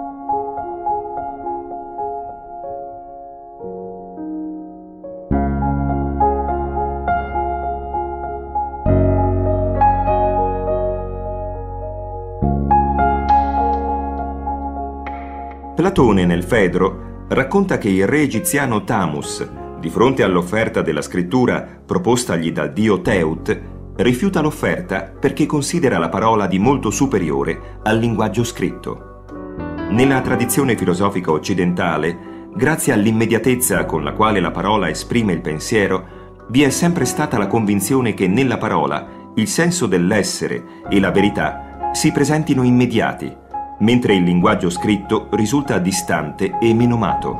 Platone nel Fedro racconta che il re egiziano Thamus, di fronte all'offerta della scrittura propostagli dal dio Teut, rifiuta l'offerta perché considera la parola di molto superiore al linguaggio scritto. Nella tradizione filosofica occidentale, grazie all'immediatezza con la quale la parola esprime il pensiero, vi è sempre stata la convinzione che nella parola il senso dell'essere e la verità si presentino immediati, mentre il linguaggio scritto risulta distante e menomato.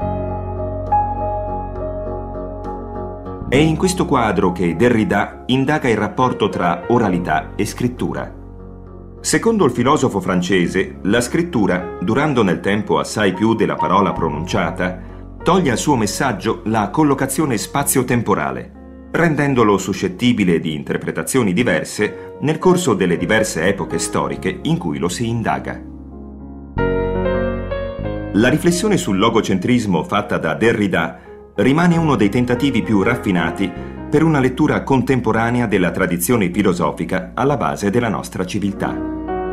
È in questo quadro che Derrida indaga il rapporto tra oralità e scrittura. Secondo il filosofo francese, la scrittura, durando nel tempo assai più della parola pronunciata, toglie al suo messaggio la collocazione spazio-temporale, rendendolo suscettibile di interpretazioni diverse nel corso delle diverse epoche storiche in cui lo si indaga. La riflessione sul logocentrismo fatta da Derrida rimane uno dei tentativi più raffinati per una lettura contemporanea della tradizione filosofica alla base della nostra civiltà.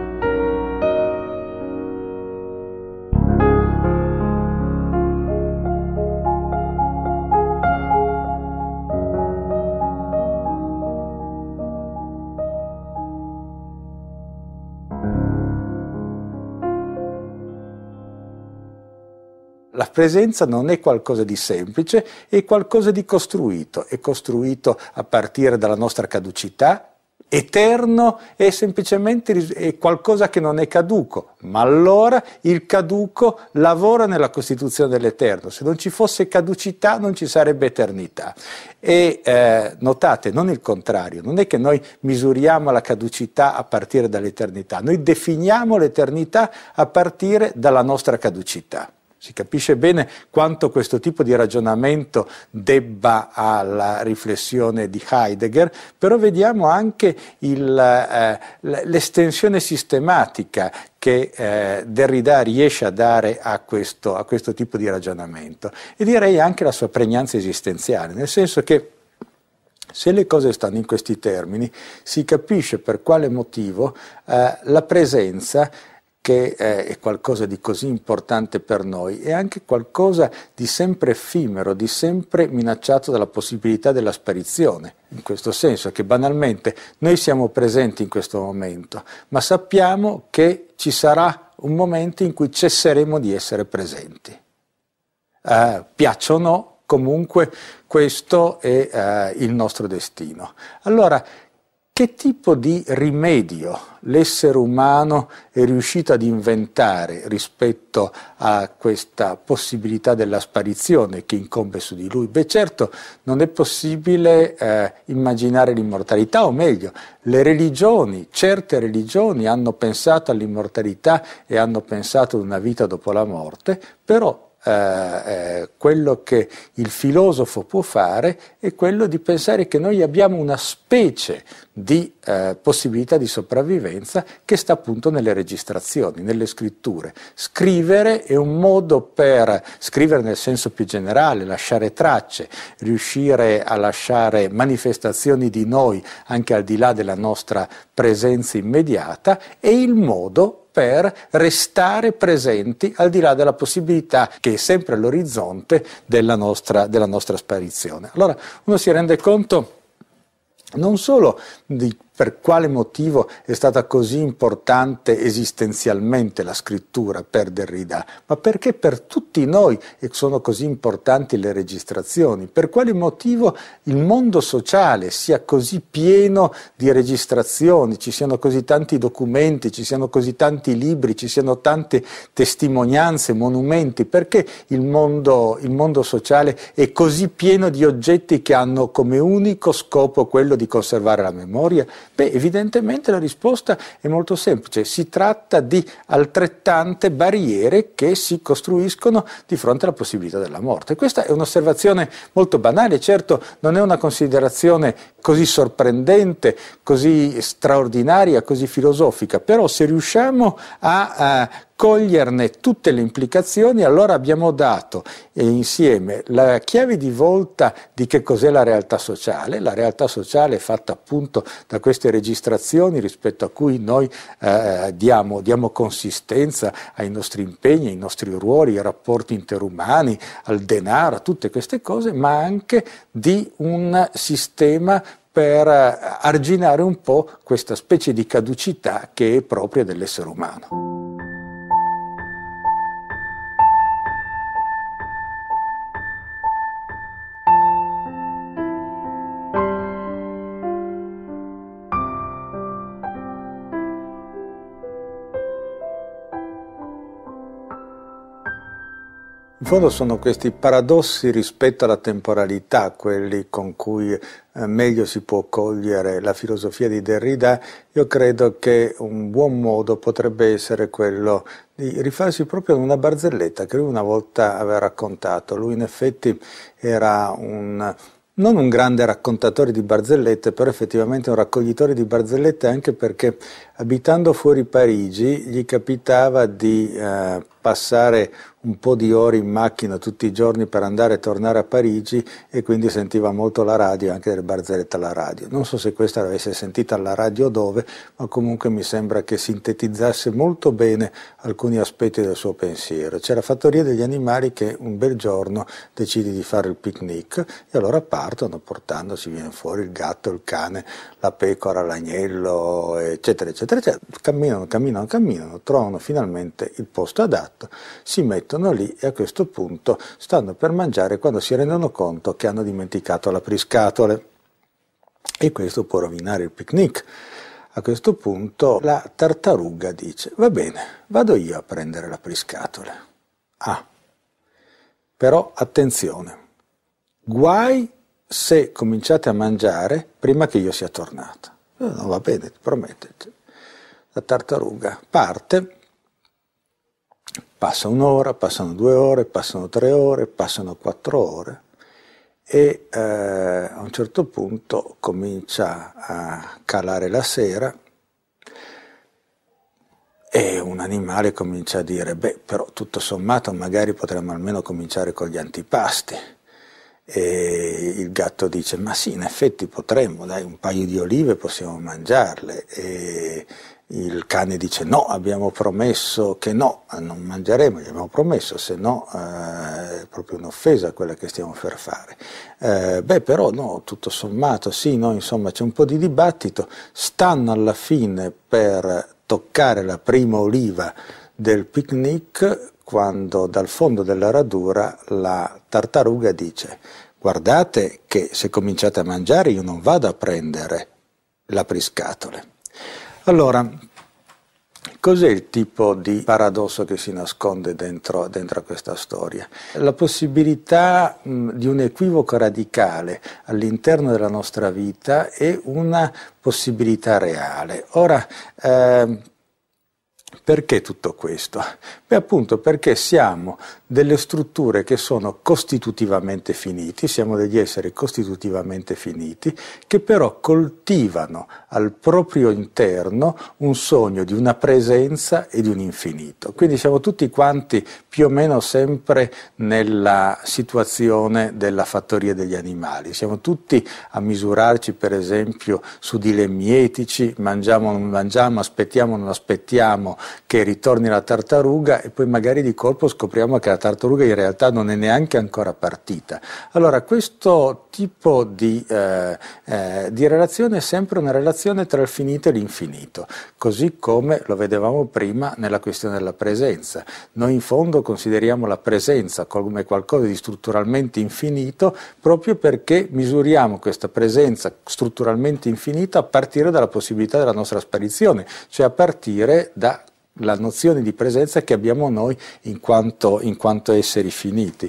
La presenza non è qualcosa di semplice, è qualcosa di costruito. È costruito a partire dalla nostra caducità, eterno è semplicemente è qualcosa che non è caduco, ma allora il caduco lavora nella costituzione dell'eterno. Se non ci fosse caducità non ci sarebbe eternità. E notate, non il contrario, non è che noi misuriamo la caducità a partire dall'eternità, noi definiamo l'eternità a partire dalla nostra caducità. Si capisce bene quanto questo tipo di ragionamento debba alla riflessione di Heidegger, però vediamo anche l'estensione sistematica che Derrida riesce a dare a questo tipo di ragionamento, e direi anche la sua pregnanza esistenziale, nel senso che se le cose stanno in questi termini si capisce per quale motivo la presenza, che è qualcosa di così importante per noi, è anche qualcosa di sempre effimero, di sempre minacciato dalla possibilità della sparizione, in questo senso che banalmente noi siamo presenti in questo momento, ma sappiamo che ci sarà un momento in cui cesseremo di essere presenti. Piaccia o no, comunque questo è il nostro destino. Allora, che tipo di rimedio l'essere umano è riuscito ad inventare rispetto a questa possibilità della sparizione che incombe su di lui? Beh, certo, non è possibile immaginare l'immortalità, o meglio, le religioni, certe religioni hanno pensato all'immortalità e hanno pensato ad una vita dopo la morte, però quello che il filosofo può fare è quello di pensare che noi abbiamo una specie di possibilità di sopravvivenza che sta appunto nelle registrazioni, nelle scritture. Scrivere è un modo per scrivere nel senso più generale, lasciare tracce, riuscire a lasciare manifestazioni di noi anche al di là della nostra presenza immediata, è il modo per restare presenti al di là della possibilità che è sempre all'orizzonte della nostra sparizione. Allora uno si rende conto non solo di per quale motivo è stata così importante esistenzialmente la scrittura per Derrida, ma perché per tutti noi sono così importanti le registrazioni, per quale motivo il mondo sociale sia così pieno di registrazioni, ci siano così tanti documenti, ci siano così tanti libri, ci siano tante testimonianze, monumenti, perché il mondo sociale è così pieno di oggetti che hanno come unico scopo quello di conservare la memoria? Beh, evidentemente la risposta è molto semplice, si tratta di altrettante barriere che si costruiscono di fronte alla possibilità della morte. Questa è un'osservazione molto banale, certo non è una considerazione così sorprendente, così straordinaria, così filosofica, però se riusciamo a coglierne tutte le implicazioni, allora abbiamo dato insieme la chiave di volta di che cos'è la realtà sociale. La realtà sociale è fatta appunto da queste registrazioni rispetto a cui noi diamo consistenza ai nostri impegni, ai nostri ruoli, ai rapporti interumani, al denaro, a tutte queste cose, ma anche di un sistema per arginare un po' questa specie di caducità che è propria dell'essere umano. In fondo sono questi paradossi rispetto alla temporalità quelli con cui meglio si può cogliere la filosofia di Derrida. Io credo che un buon modo potrebbe essere quello di rifarsi proprio ad una barzelletta che lui una volta aveva raccontato. Lui in effetti era non un grande raccontatore di barzellette, però effettivamente un raccoglitore di barzellette, anche perché abitando fuori Parigi gli capitava di passare un po' di ore in macchina tutti i giorni per andare e tornare a Parigi, e quindi sentiva molto la radio, anche delle barzellette alla radio. Non so se questa l'avesse sentita alla radio o dove, ma comunque mi sembra che sintetizzasse molto bene alcuni aspetti del suo pensiero. C'è la fattoria degli animali che un bel giorno decide di fare il picnic e allora partono portandosi, viene fuori il gatto, il cane, la pecora, l'agnello, eccetera, eccetera, eccetera. Camminano, trovano finalmente il posto adatto, si mettono lì e a questo punto stanno per mangiare quando si rendono conto che hanno dimenticato l'apriscatole. e questo può rovinare il picnic. A questo punto la tartaruga dice: va bene, vado io a prendere l'apriscatole. Ah, però attenzione, guai se cominciate a mangiare prima che io sia tornata. No, va bene, ti prometto. La tartaruga parte, passa un'ora, passano 2 ore, passano 3 ore, passano 4 ore e a un certo punto comincia a calare la sera e un animale comincia a dire: beh, però tutto sommato magari potremmo almeno cominciare con gli antipasti. E il gatto dice: ma sì, in effetti potremmo, dai, un paio di olive possiamo mangiarle. E il cane dice: no, abbiamo promesso che no, non mangeremo, gli abbiamo promesso, se no è proprio un'offesa quella che stiamo per fare. Beh, però no, tutto sommato sì, no, insomma c'è un po' di dibattito, stanno alla fine per toccare la prima oliva del picnic quando dal fondo della radura la tartaruga dice: guardate che se cominciate a mangiare io non vado a prendere l'apriscatole. Allora, cos'è il tipo di paradosso che si nasconde dentro a questa storia? La possibilità di un equivoco radicale all'interno della nostra vita è una possibilità reale. Ora, perché tutto questo? Beh, appunto perché siamo delle strutture che sono costitutivamente finiti, siamo degli esseri costitutivamente finiti, che però coltivano al proprio interno un sogno di una presenza e di un infinito. Quindi siamo tutti quanti più o meno sempre nella situazione della fattoria degli animali, siamo tutti a misurarci per esempio su dilemmi etici, mangiamo o non mangiamo, aspettiamo o non aspettiamo che ritorni la tartaruga e poi magari di colpo scopriamo che la tartaruga in realtà non è neanche ancora partita. Allora questo tipo di relazione è sempre una relazione tra il finito e l'infinito, così come lo vedevamo prima nella questione della presenza. Noi in fondo consideriamo la presenza come qualcosa di strutturalmente infinito proprio perché misuriamo questa presenza strutturalmente infinita a partire dalla possibilità della nostra sparizione, cioè a partire dalla nozione di presenza che abbiamo noi in quanto esseri finiti.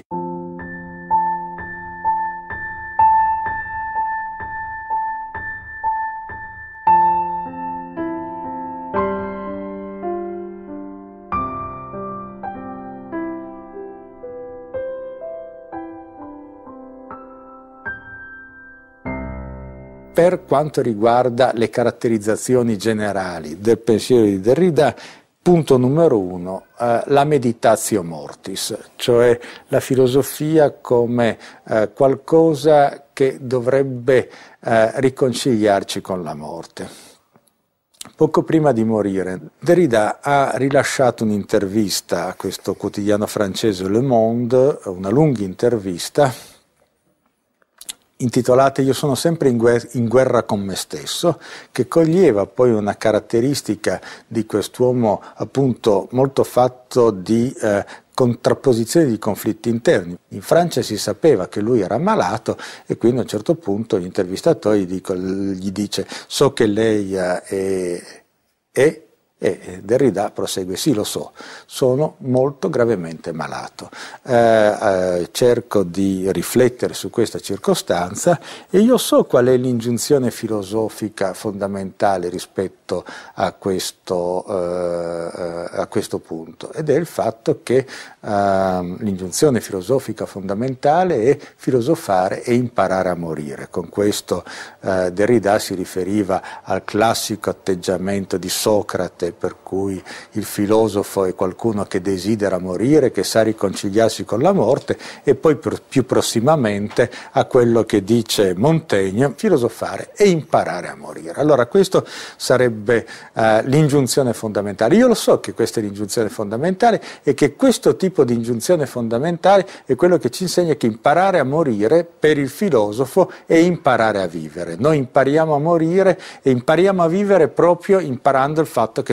Per quanto riguarda le caratterizzazioni generali del pensiero di Derrida, punto numero 1, la meditatio mortis, cioè la filosofia come qualcosa che dovrebbe riconciliarci con la morte. Poco prima di morire, Derrida ha rilasciato un'intervista a questo quotidiano francese Le Monde, una lunga intervista, intitolata Io sono sempre in guerra con me stesso, che coglieva poi una caratteristica di quest'uomo appunto molto fatto di contrapposizioni di conflitti interni. In Francia si sapeva che lui era malato e quindi a un certo punto l'intervistatore gli dice: so che lei è e Derrida prosegue: sì, lo so, sono molto gravemente malato, cerco di riflettere su questa circostanza e io so qual è l'ingiunzione filosofica fondamentale rispetto a questo punto, ed è il fatto che l'ingiunzione filosofica fondamentale è filosofare e imparare a morire. Con questo Derrida si riferiva al classico atteggiamento di Socrate, per cui il filosofo è qualcuno che desidera morire, che sa riconciliarsi con la morte, e poi più prossimamente a quello che dice Montaigne: filosofare e imparare a morire. Allora questo sarebbe l'ingiunzione fondamentale. Io lo so che questa è l'ingiunzione fondamentale e che questo tipo di ingiunzione fondamentale è quello che ci insegna che imparare a morire per il filosofo è imparare a vivere. Noi impariamo a morire e impariamo a vivere proprio imparando il fatto che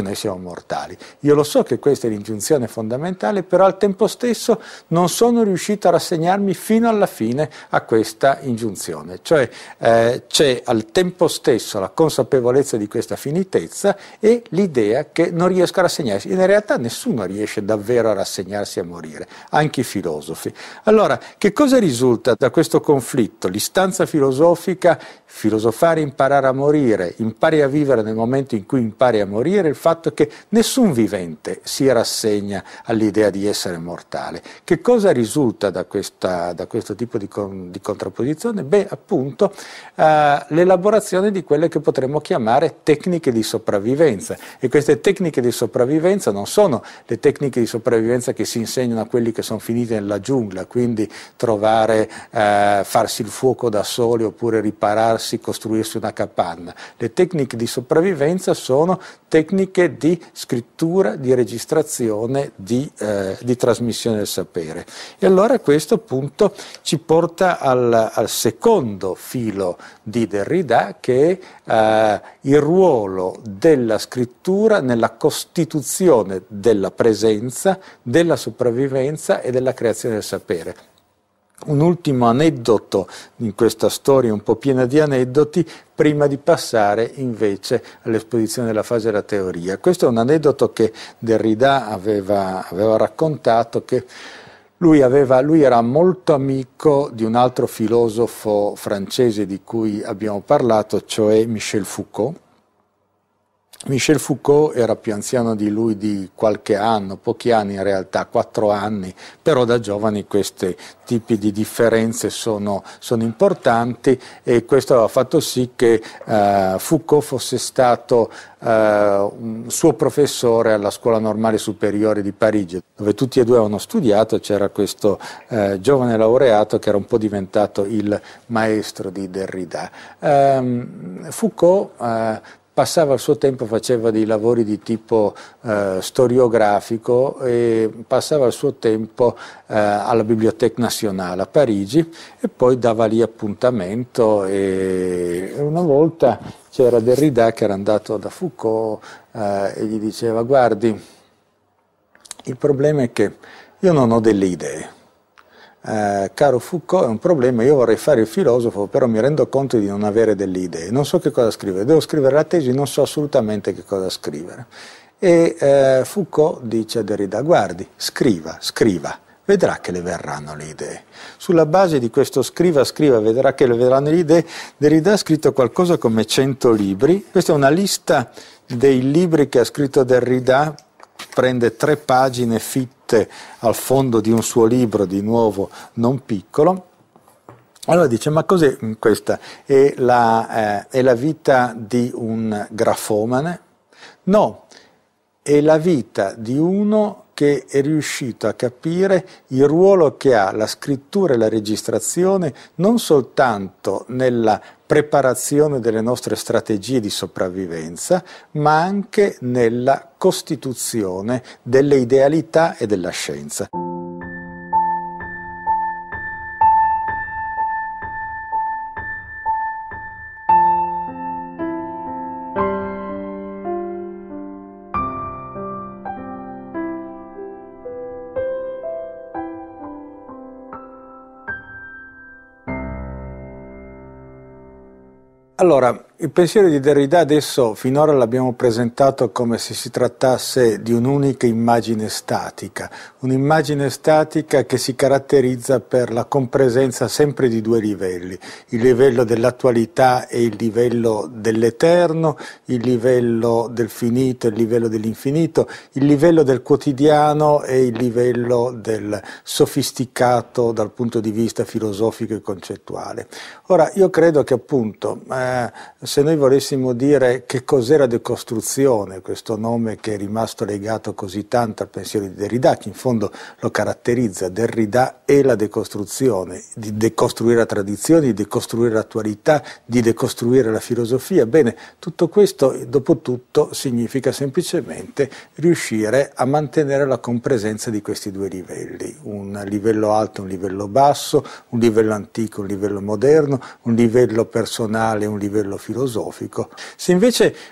noi siamo mortali. Io lo so che questa è l'ingiunzione fondamentale, però al tempo stesso non sono riuscito a rassegnarmi fino alla fine a questa ingiunzione, cioè c'è al tempo stesso la consapevolezza di questa finitezza e l'idea che non riesco a rassegnarsi. In realtà nessuno riesce davvero a rassegnarsi a morire, anche i filosofi. Allora, che cosa risulta da questo conflitto? L'istanza filosofica, filosofare, imparare a morire, impari a vivere nel momento in cui impari a morire, il fatto che nessun vivente si rassegna all'idea di essere mortale. Che cosa risulta da questo tipo di contrapposizione? Beh, appunto, l'elaborazione di quelle che potremmo chiamare tecniche di sopravvivenza. E queste tecniche di sopravvivenza non sono le tecniche di sopravvivenza che si insegnano a quelli che sono finiti nella giungla, quindi trovare, farsi il fuoco da soli oppure ripararsi, costruirsi una capanna. Le tecniche di sopravvivenza sono tecniche di scrittura, di registrazione, di trasmissione del sapere. E allora questo appunto ci porta al secondo filo di Derrida, che è il ruolo della scrittura nella costituzione della presenza, della sopravvivenza e della creazione del sapere. Un ultimo aneddoto in questa storia un po' piena di aneddoti, prima di passare invece all'esposizione della fase della teoria. Questo è un aneddoto che Derrida aveva raccontato, che lui era molto amico di un altro filosofo francese di cui abbiamo parlato, cioè Michel Foucault. Michel Foucault era più anziano di lui di qualche anno, pochi anni in realtà, 4 anni, però da giovani questi tipi di differenze sono importanti, e questo ha fatto sì che Foucault fosse stato un suo professore alla Scuola Normale Superiore di Parigi, dove tutti e due avevano studiato. C'era questo giovane laureato che era un po' diventato il maestro di Derrida. Foucault passava il suo tempo, faceva dei lavori di tipo storiografico, e passava il suo tempo alla Bibliothèque Nationale a Parigi, e poi dava lì appuntamento, e una volta c'era Derrida che era andato da Foucault e gli diceva: guardi, il problema è che io non ho delle idee. Caro Foucault, è un problema, io vorrei fare il filosofo, però mi rendo conto di non avere delle idee, non so che cosa scrivere, devo scrivere la tesi, non so assolutamente che cosa scrivere. E Foucault dice a Derrida: guardi, scriva, vedrà che le verranno le idee. Sulla base di questo scriva, vedrà che le verranno le idee, Derrida ha scritto qualcosa come 100 libri. Questa è una lista dei libri che ha scritto Derrida, prende 3 pagine fitte al fondo di un suo libro, di nuovo non piccolo. Allora dice: ma cos'è questa? È la vita di un grafomane? No, è la vita di uno che è riuscito a capire il ruolo che ha la scrittura e la registrazione non soltanto nella preparazione delle nostre strategie di sopravvivenza, ma anche nella costituzione delle idealità e della scienza. Allora, il pensiero di Derrida adesso finora l'abbiamo presentato come se si trattasse di un'unica immagine statica che si caratterizza per la compresenza sempre di 2 livelli, il livello dell'attualità e il livello dell'eterno, il livello del finito e il livello dell'infinito, il livello del quotidiano e il livello del sofisticato dal punto di vista filosofico e concettuale. Ora, io credo che appunto se noi volessimo dire che cos'era decostruzione, questo nome che è rimasto legato così tanto al pensiero di Derrida, che in fondo lo caratterizza, Derrida è la decostruzione, di decostruire la tradizione, di decostruire l'attualità, di decostruire la filosofia. Bene, tutto questo dopo tutto significa semplicemente riuscire a mantenere la compresenza di questi 2 livelli, un livello alto, un livello basso, un livello antico, un livello moderno, un livello personale, un livello filosofico. Se invece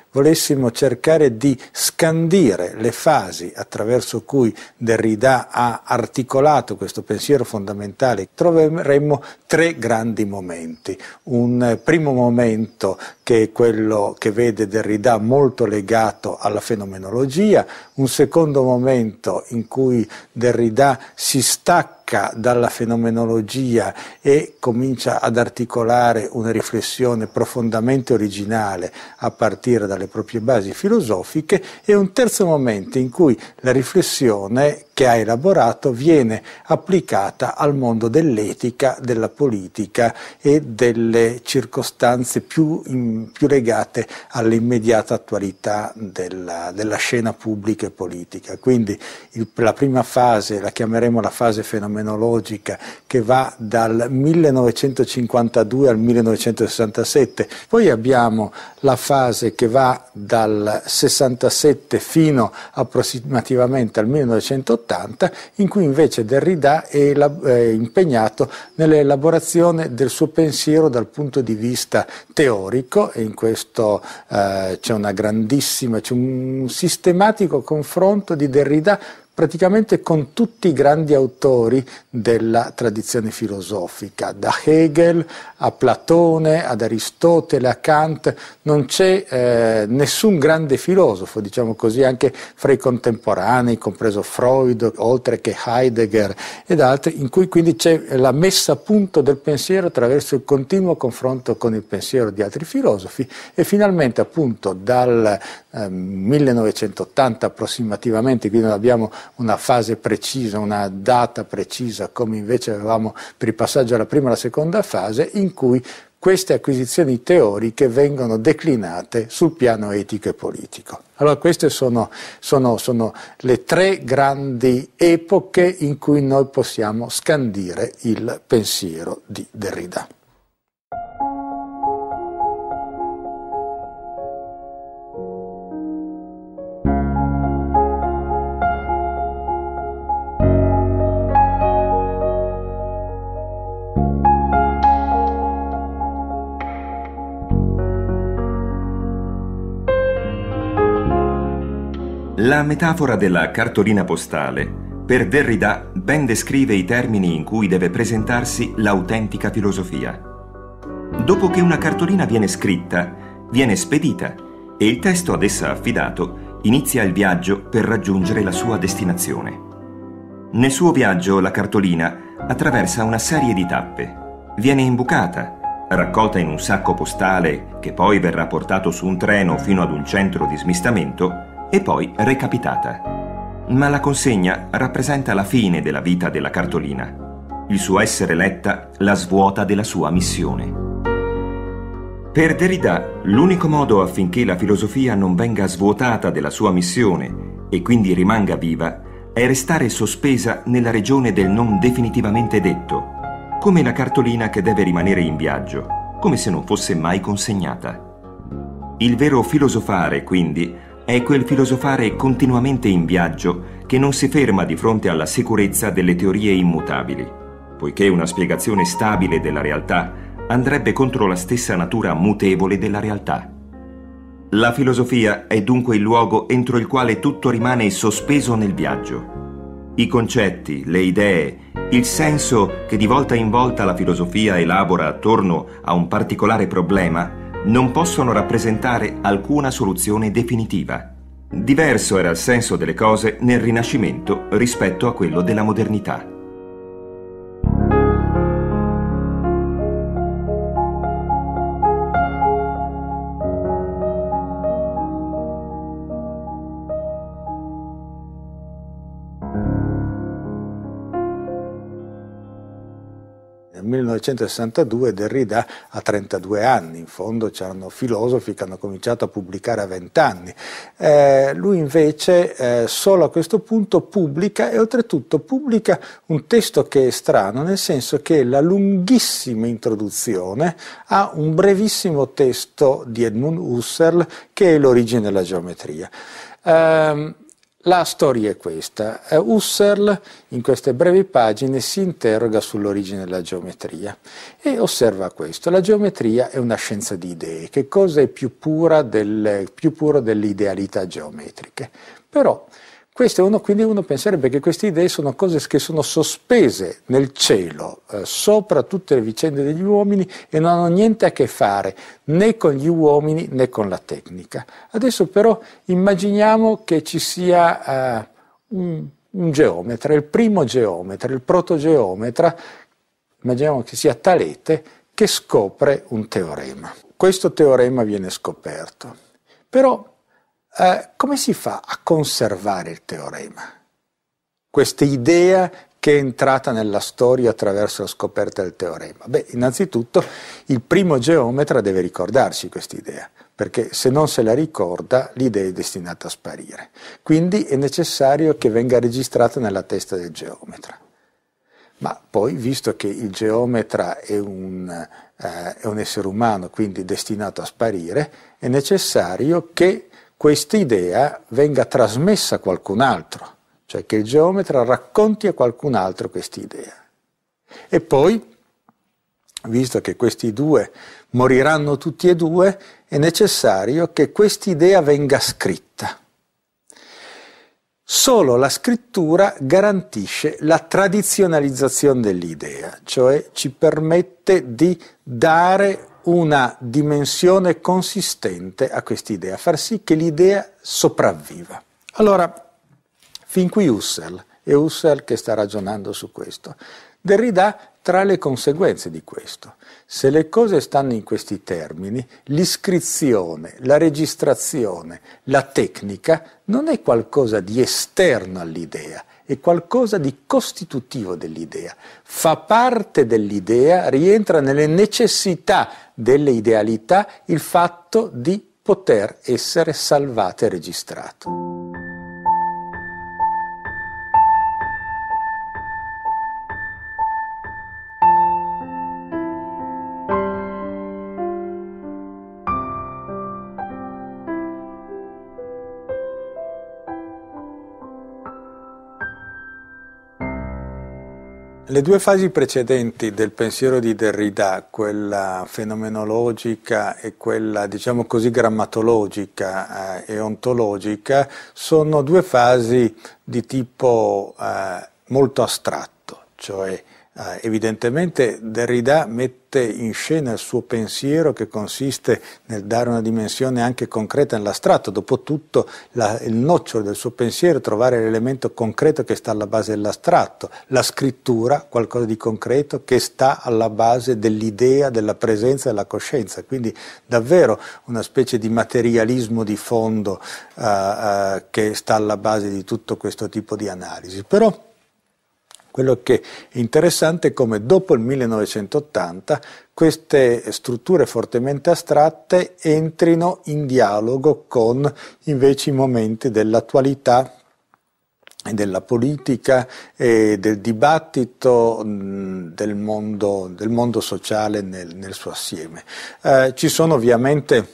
volessimo cercare di scandire le fasi attraverso cui Derrida ha articolato questo pensiero fondamentale, troveremmo tre grandi momenti. Un primo momento che è quello che vede Derrida molto legato alla fenomenologia, un secondo momento in cui Derrida si stacca dalla fenomenologia e comincia ad articolare una riflessione profondamente originale a partire dalle proprie basi filosofiche, e un terzo momento in cui la riflessione che ha elaborato viene applicata al mondo dell'etica, della politica e delle circostanze più legate all'immediata attualità della scena pubblica e politica. Quindi la prima fase la chiameremo la fase fenomenologica, che va dal 1952 al 1967, poi abbiamo la fase che va dal 67 fino approssimativamente al 1980, in cui invece Derrida è impegnato nell'elaborazione del suo pensiero dal punto di vista teorico, e in questo c'è un sistematico confronto di Derrida praticamente con tutti i grandi autori della tradizione filosofica, da Hegel a Platone, ad Aristotele, a Kant. Non c'è nessun grande filosofo, diciamo così, anche fra i contemporanei, compreso Freud, oltre che Heidegger ed altri, in cui quindi c'è la messa a punto del pensiero attraverso il continuo confronto con il pensiero di altri filosofi, e finalmente appunto dal 1980 approssimativamente, quindi non abbiamo una fase precisa, una data precisa come invece avevamo per il passaggio alla prima e alla seconda fase, in cui queste acquisizioni teoriche vengono declinate sul piano etico e politico. Allora queste sono le tre grandi epoche in cui noi possiamo scandire il pensiero di Derrida. La metafora della cartolina postale per Derrida ben descrive i termini in cui deve presentarsi l'autentica filosofia. Dopo che una cartolina viene scritta, viene spedita e il testo ad essa affidato inizia il viaggio per raggiungere la sua destinazione. Nel suo viaggio la cartolina attraversa una serie di tappe. Viene imbucata, raccolta in un sacco postale che poi verrà portato su un treno fino ad un centro di smistamento e poi recapitata. Ma la consegna rappresenta la fine della vita della cartolina. Il suo essere letta la svuota della sua missione. Per Derrida, l'unico modo affinché la filosofia non venga svuotata della sua missione e quindi rimanga viva è restare sospesa nella regione del non definitivamente detto, come la cartolina che deve rimanere in viaggio, come se non fosse mai consegnata. Il vero filosofare, quindi, è quel filosofare continuamente in viaggio che non si ferma di fronte alla sicurezza delle teorie immutabili, poiché una spiegazione stabile della realtà andrebbe contro la stessa natura mutevole della realtà. La filosofia è dunque il luogo entro il quale tutto rimane sospeso nel viaggio. I concetti, le idee, il senso che di volta in volta la filosofia elabora attorno a un particolare problema non possono rappresentare alcuna soluzione definitiva. Diverso era il senso delle cose nel Rinascimento rispetto a quello della modernità. Nel 1962 Derrida ha 32 anni, in fondo c'erano filosofi che hanno cominciato a pubblicare a 20 anni. Lui invece solo a questo punto pubblica, e oltretutto pubblica un testo che è strano, nel senso che la lunghissima introduzione ha un brevissimo testo di Edmund Husserl che è l'origine della geometria. La storia è questa. Husserl in queste brevi pagine si interroga sull'origine della geometria e osserva questo. La geometria è una scienza di idee. Che cosa è più puro delle idealità geometriche? Però quindi uno penserebbe che queste idee sono cose che sono sospese nel cielo, sopra tutte le vicende degli uomini e non hanno niente a che fare né con gli uomini né con la tecnica. Adesso però immaginiamo che ci sia un geometra, il primo geometra, il protogeometra, immaginiamo che sia Talete, che scopre un teorema. Questo teorema viene scoperto, però come si fa a conservare il teorema? Questa idea che è entrata nella storia attraverso la scoperta del teorema? Beh, innanzitutto il primo geometra deve ricordarsi questa idea, perché se non se la ricorda l'idea è destinata a sparire. Quindi è necessario che venga registrata nella testa del geometra. Ma poi, visto che il geometra è un essere umano, quindi destinato a sparire, è necessario che questa idea venga trasmessa a qualcun altro, cioè che il geometra racconti a qualcun altro questa idea. E poi, visto che questi due moriranno tutti e due, è necessario che questa idea venga scritta. Solo la scrittura garantisce la tradizionalizzazione dell'idea, cioè ci permette di dare una dimensione consistente a quest'idea, far sì che l'idea sopravviva. Allora, fin qui Husserl, è Husserl che sta ragionando su questo. Derrida trae le conseguenze di questo. Se le cose stanno in questi termini, l'iscrizione, la registrazione, la tecnica non è qualcosa di esterno all'idea, è qualcosa di costitutivo dell'idea, fa parte dell'idea, rientra nelle necessità delle idealità il fatto di poter essere salvato e registrato. Le due fasi precedenti del pensiero di Derrida, quella fenomenologica e quella, diciamo così, grammatologica e ontologica, sono due fasi di tipo molto astratto, cioè evidentemente Derrida mette in scena il suo pensiero che consiste nel dare una dimensione anche concreta nell'astratto. Dopotutto il nocciolo del suo pensiero è trovare l'elemento concreto che sta alla base dell'astratto, la scrittura, qualcosa di concreto che sta alla base dell'idea, della presenza della coscienza, quindi davvero una specie di materialismo di fondo che sta alla base di tutto questo tipo di analisi. Però quello che è interessante è come dopo il 1980 queste strutture fortemente astratte entrino in dialogo con invece i momenti dell'attualità e della politica e del dibattito del mondo sociale nel suo assieme. Ci sono ovviamente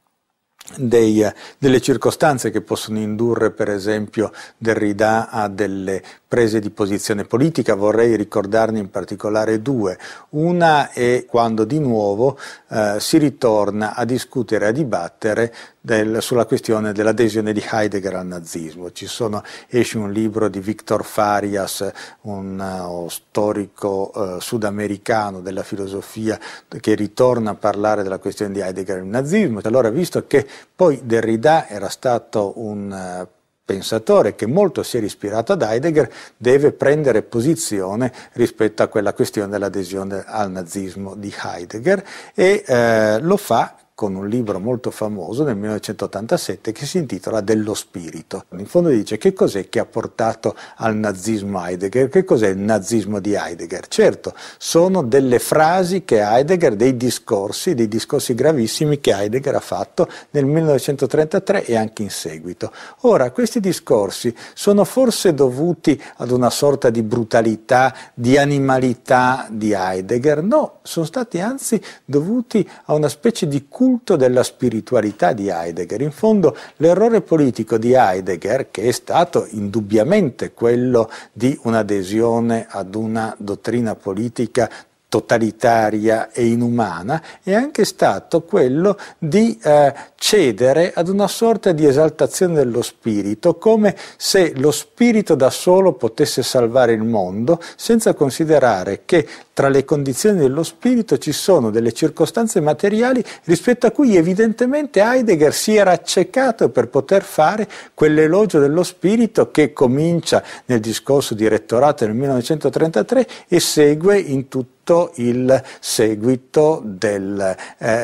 delle circostanze che possono indurre per esempio Derrida a delle prese di posizione politica. Vorrei ricordarne in particolare due. Una è quando di nuovo si ritorna a discutere, a dibattere sulla questione dell'adesione di Heidegger al nazismo. Esce un libro di Victor Farias, uno storico sudamericano della filosofia, che ritorna a parlare della questione di Heidegger e il nazismo. Allora, visto che poi Derrida era stato un pensatore che molto si era ispirato ad Heidegger, deve prendere posizione rispetto a quella questione dell'adesione al nazismo di Heidegger e lo fa con un libro molto famoso nel 1987 che si intitola Dello spirito. In fondo dice che cos'è che ha portato al nazismo Heidegger, che cos'è il nazismo di Heidegger. Certo, sono delle frasi che Heidegger, dei discorsi gravissimi che Heidegger ha fatto nel 1933 e anche in seguito. Ora, questi discorsi sono forse dovuti ad una sorta di brutalità, di animalità di Heidegger? No, sono stati anzi dovuti a una specie di culto della spiritualità di Heidegger. In fondo l'errore politico di Heidegger, che è stato indubbiamente quello di un'adesione ad una dottrina politica totalitaria e inumana, è anche stato quello di cedere ad una sorta di esaltazione dello spirito, come se lo spirito da solo potesse salvare il mondo, senza considerare che tra le condizioni dello spirito ci sono delle circostanze materiali rispetto a cui evidentemente Heidegger si era accecato per poter fare quell'elogio dello spirito che comincia nel discorso di rettorato nel 1933 e segue in tutto il seguito della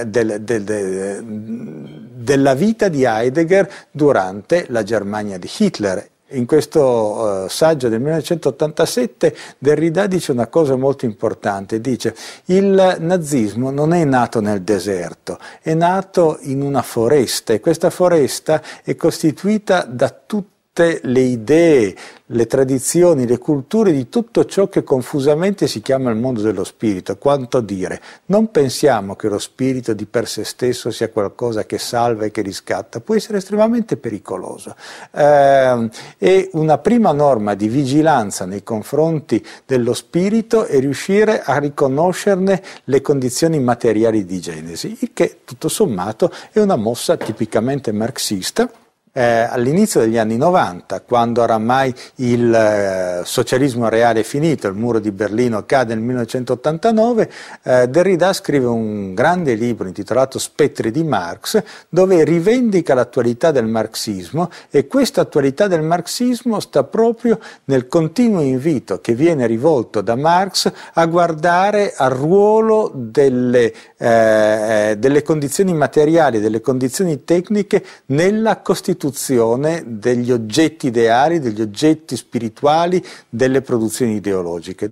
vita di Heidegger durante la Germania di Hitler. In questo saggio del 1987 Derrida dice una cosa molto importante, dice: il nazismo non è nato nel deserto, è nato in una foresta, e questa foresta è costituita da tutte le idee, le tradizioni, le culture di tutto ciò che confusamente si chiama il mondo dello spirito. Quanto dire, non pensiamo che lo spirito di per sé stesso sia qualcosa che salva e che riscatta, può essere estremamente pericoloso. E una prima norma di vigilanza nei confronti dello spirito è riuscire a riconoscerne le condizioni materiali di genesi, il che tutto sommato è una mossa tipicamente marxista. All'inizio degli anni 90, quando oramai il socialismo reale è finito, il muro di Berlino cade nel 1989, Derrida scrive un grande libro intitolato Spettri di Marx, dove rivendica l'attualità del marxismo, e questa attualità del marxismo sta proprio nel continuo invito che viene rivolto da Marx a guardare al ruolo delle condizioni materiali, delle condizioni tecniche nella costituzione degli oggetti ideali, degli oggetti spirituali, delle produzioni ideologiche.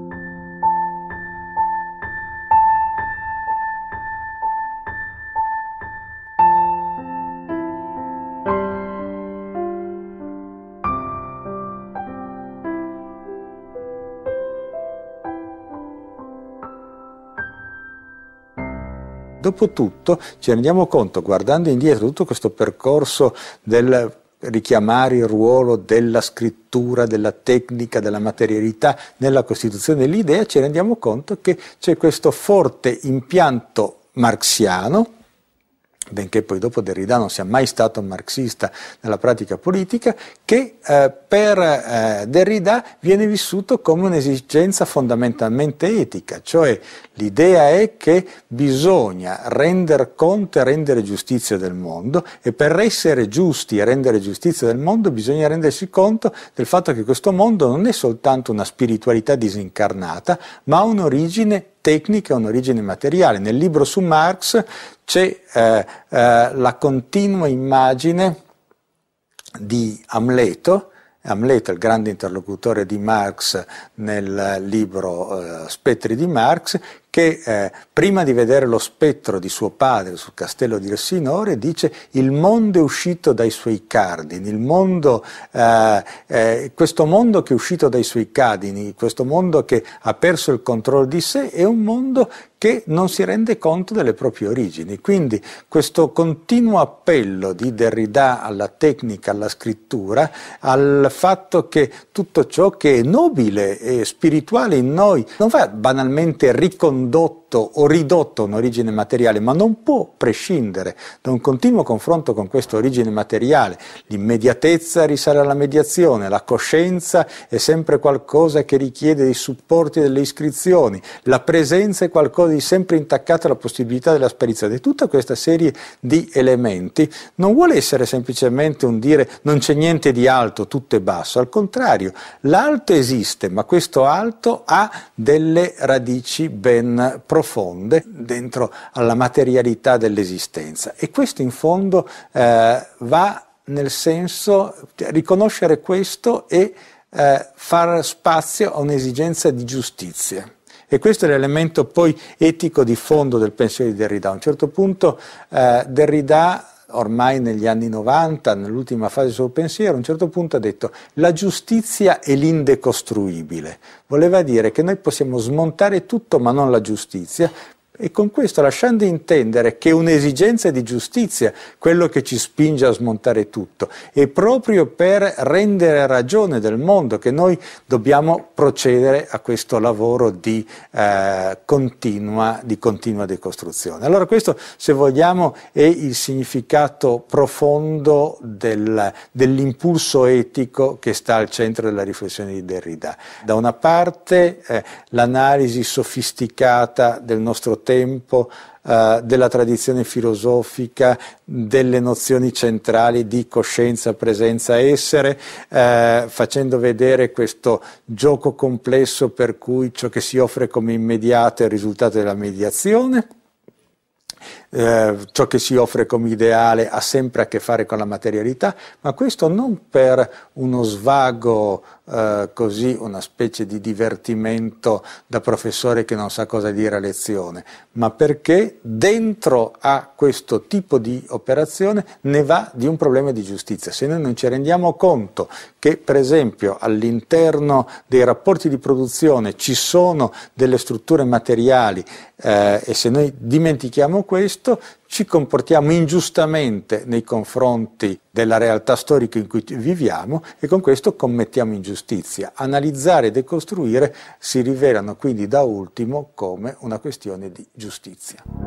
Dopotutto ci rendiamo conto, guardando indietro tutto questo percorso del richiamare il ruolo della scrittura, della tecnica, della materialità nella costituzione dell'idea, ci rendiamo conto che c'è questo forte impianto marxiano, benché poi dopo Derrida non sia mai stato marxista nella pratica politica, che per Derrida viene vissuto come un'esigenza fondamentalmente etica, cioè l'idea è che bisogna rendere conto e rendere giustizia del mondo, e per essere giusti e rendere giustizia del mondo bisogna rendersi conto del fatto che questo mondo non è soltanto una spiritualità disincarnata, ma ha un'origine tecnica, un'origine materiale. Nel libro su Marx c'è la continua immagine di Amleto, il grande interlocutore di Marx nel libro Spettri di Marx, che prima di vedere lo spettro di suo padre sul castello di Elsinore dice: il mondo è uscito dai suoi cardini, questo mondo che è uscito dai suoi cardini, questo mondo che ha perso il controllo di sé, è un mondo che non si rende conto delle proprie origini. Quindi questo continuo appello di Derrida alla tecnica, alla scrittura, al fatto che tutto ciò che è nobile e spirituale in noi non va banalmente ricondotto o ridotto a un'origine materiale, ma non può prescindere da un continuo confronto con questa origine materiale. L'immediatezza risale alla mediazione, la coscienza è sempre qualcosa che richiede dei supporti, delle iscrizioni, la presenza è qualcosa di sempre intaccato alla possibilità della sparizione. Tutta questa serie di elementi non vuole essere semplicemente un dire non c'è niente di alto, tutto è basso, al contrario, l'alto esiste, ma questo alto ha delle radici ben profonde dentro alla materialità dell'esistenza, e questo in fondo va nel senso riconoscere questo e far spazio a un'esigenza di giustizia. E questo è l'elemento poi etico di fondo del pensiero di Derrida. A un certo punto Derrida, ormai negli anni 90, nell'ultima fase del suo pensiero, a un certo punto ha detto: la giustizia è l'indecostruibile. Voleva dire che noi possiamo smontare tutto ma non la giustizia, E con questo lasciando intendere che un'esigenza di giustizia, quello che ci spinge a smontare tutto, e proprio per rendere ragione del mondo che noi dobbiamo procedere a questo lavoro di continua decostruzione. Allora questo, se vogliamo, è il significato profondo dell'impulso etico che sta al centro della riflessione di Derrida. Da una parte l'analisi sofisticata del nostro tempo, della tradizione filosofica, delle nozioni centrali di coscienza, presenza, essere, facendo vedere questo gioco complesso per cui ciò che si offre come immediato è il risultato della mediazione, ciò che si offre come ideale ha sempre a che fare con la materialità, ma questo non per uno svago, così una specie di divertimento da professore che non sa cosa dire a lezione, ma perché dentro a questo tipo di operazione ne va di un problema di giustizia. Se noi non ci rendiamo conto che, per esempio, all'interno dei rapporti di produzione ci sono delle strutture materiali e se noi dimentichiamo questo, ci comportiamo ingiustamente nei confronti della realtà storica in cui viviamo e con questo commettiamo ingiustizia. Analizzare e decostruire si rivelano quindi da ultimo come una questione di giustizia.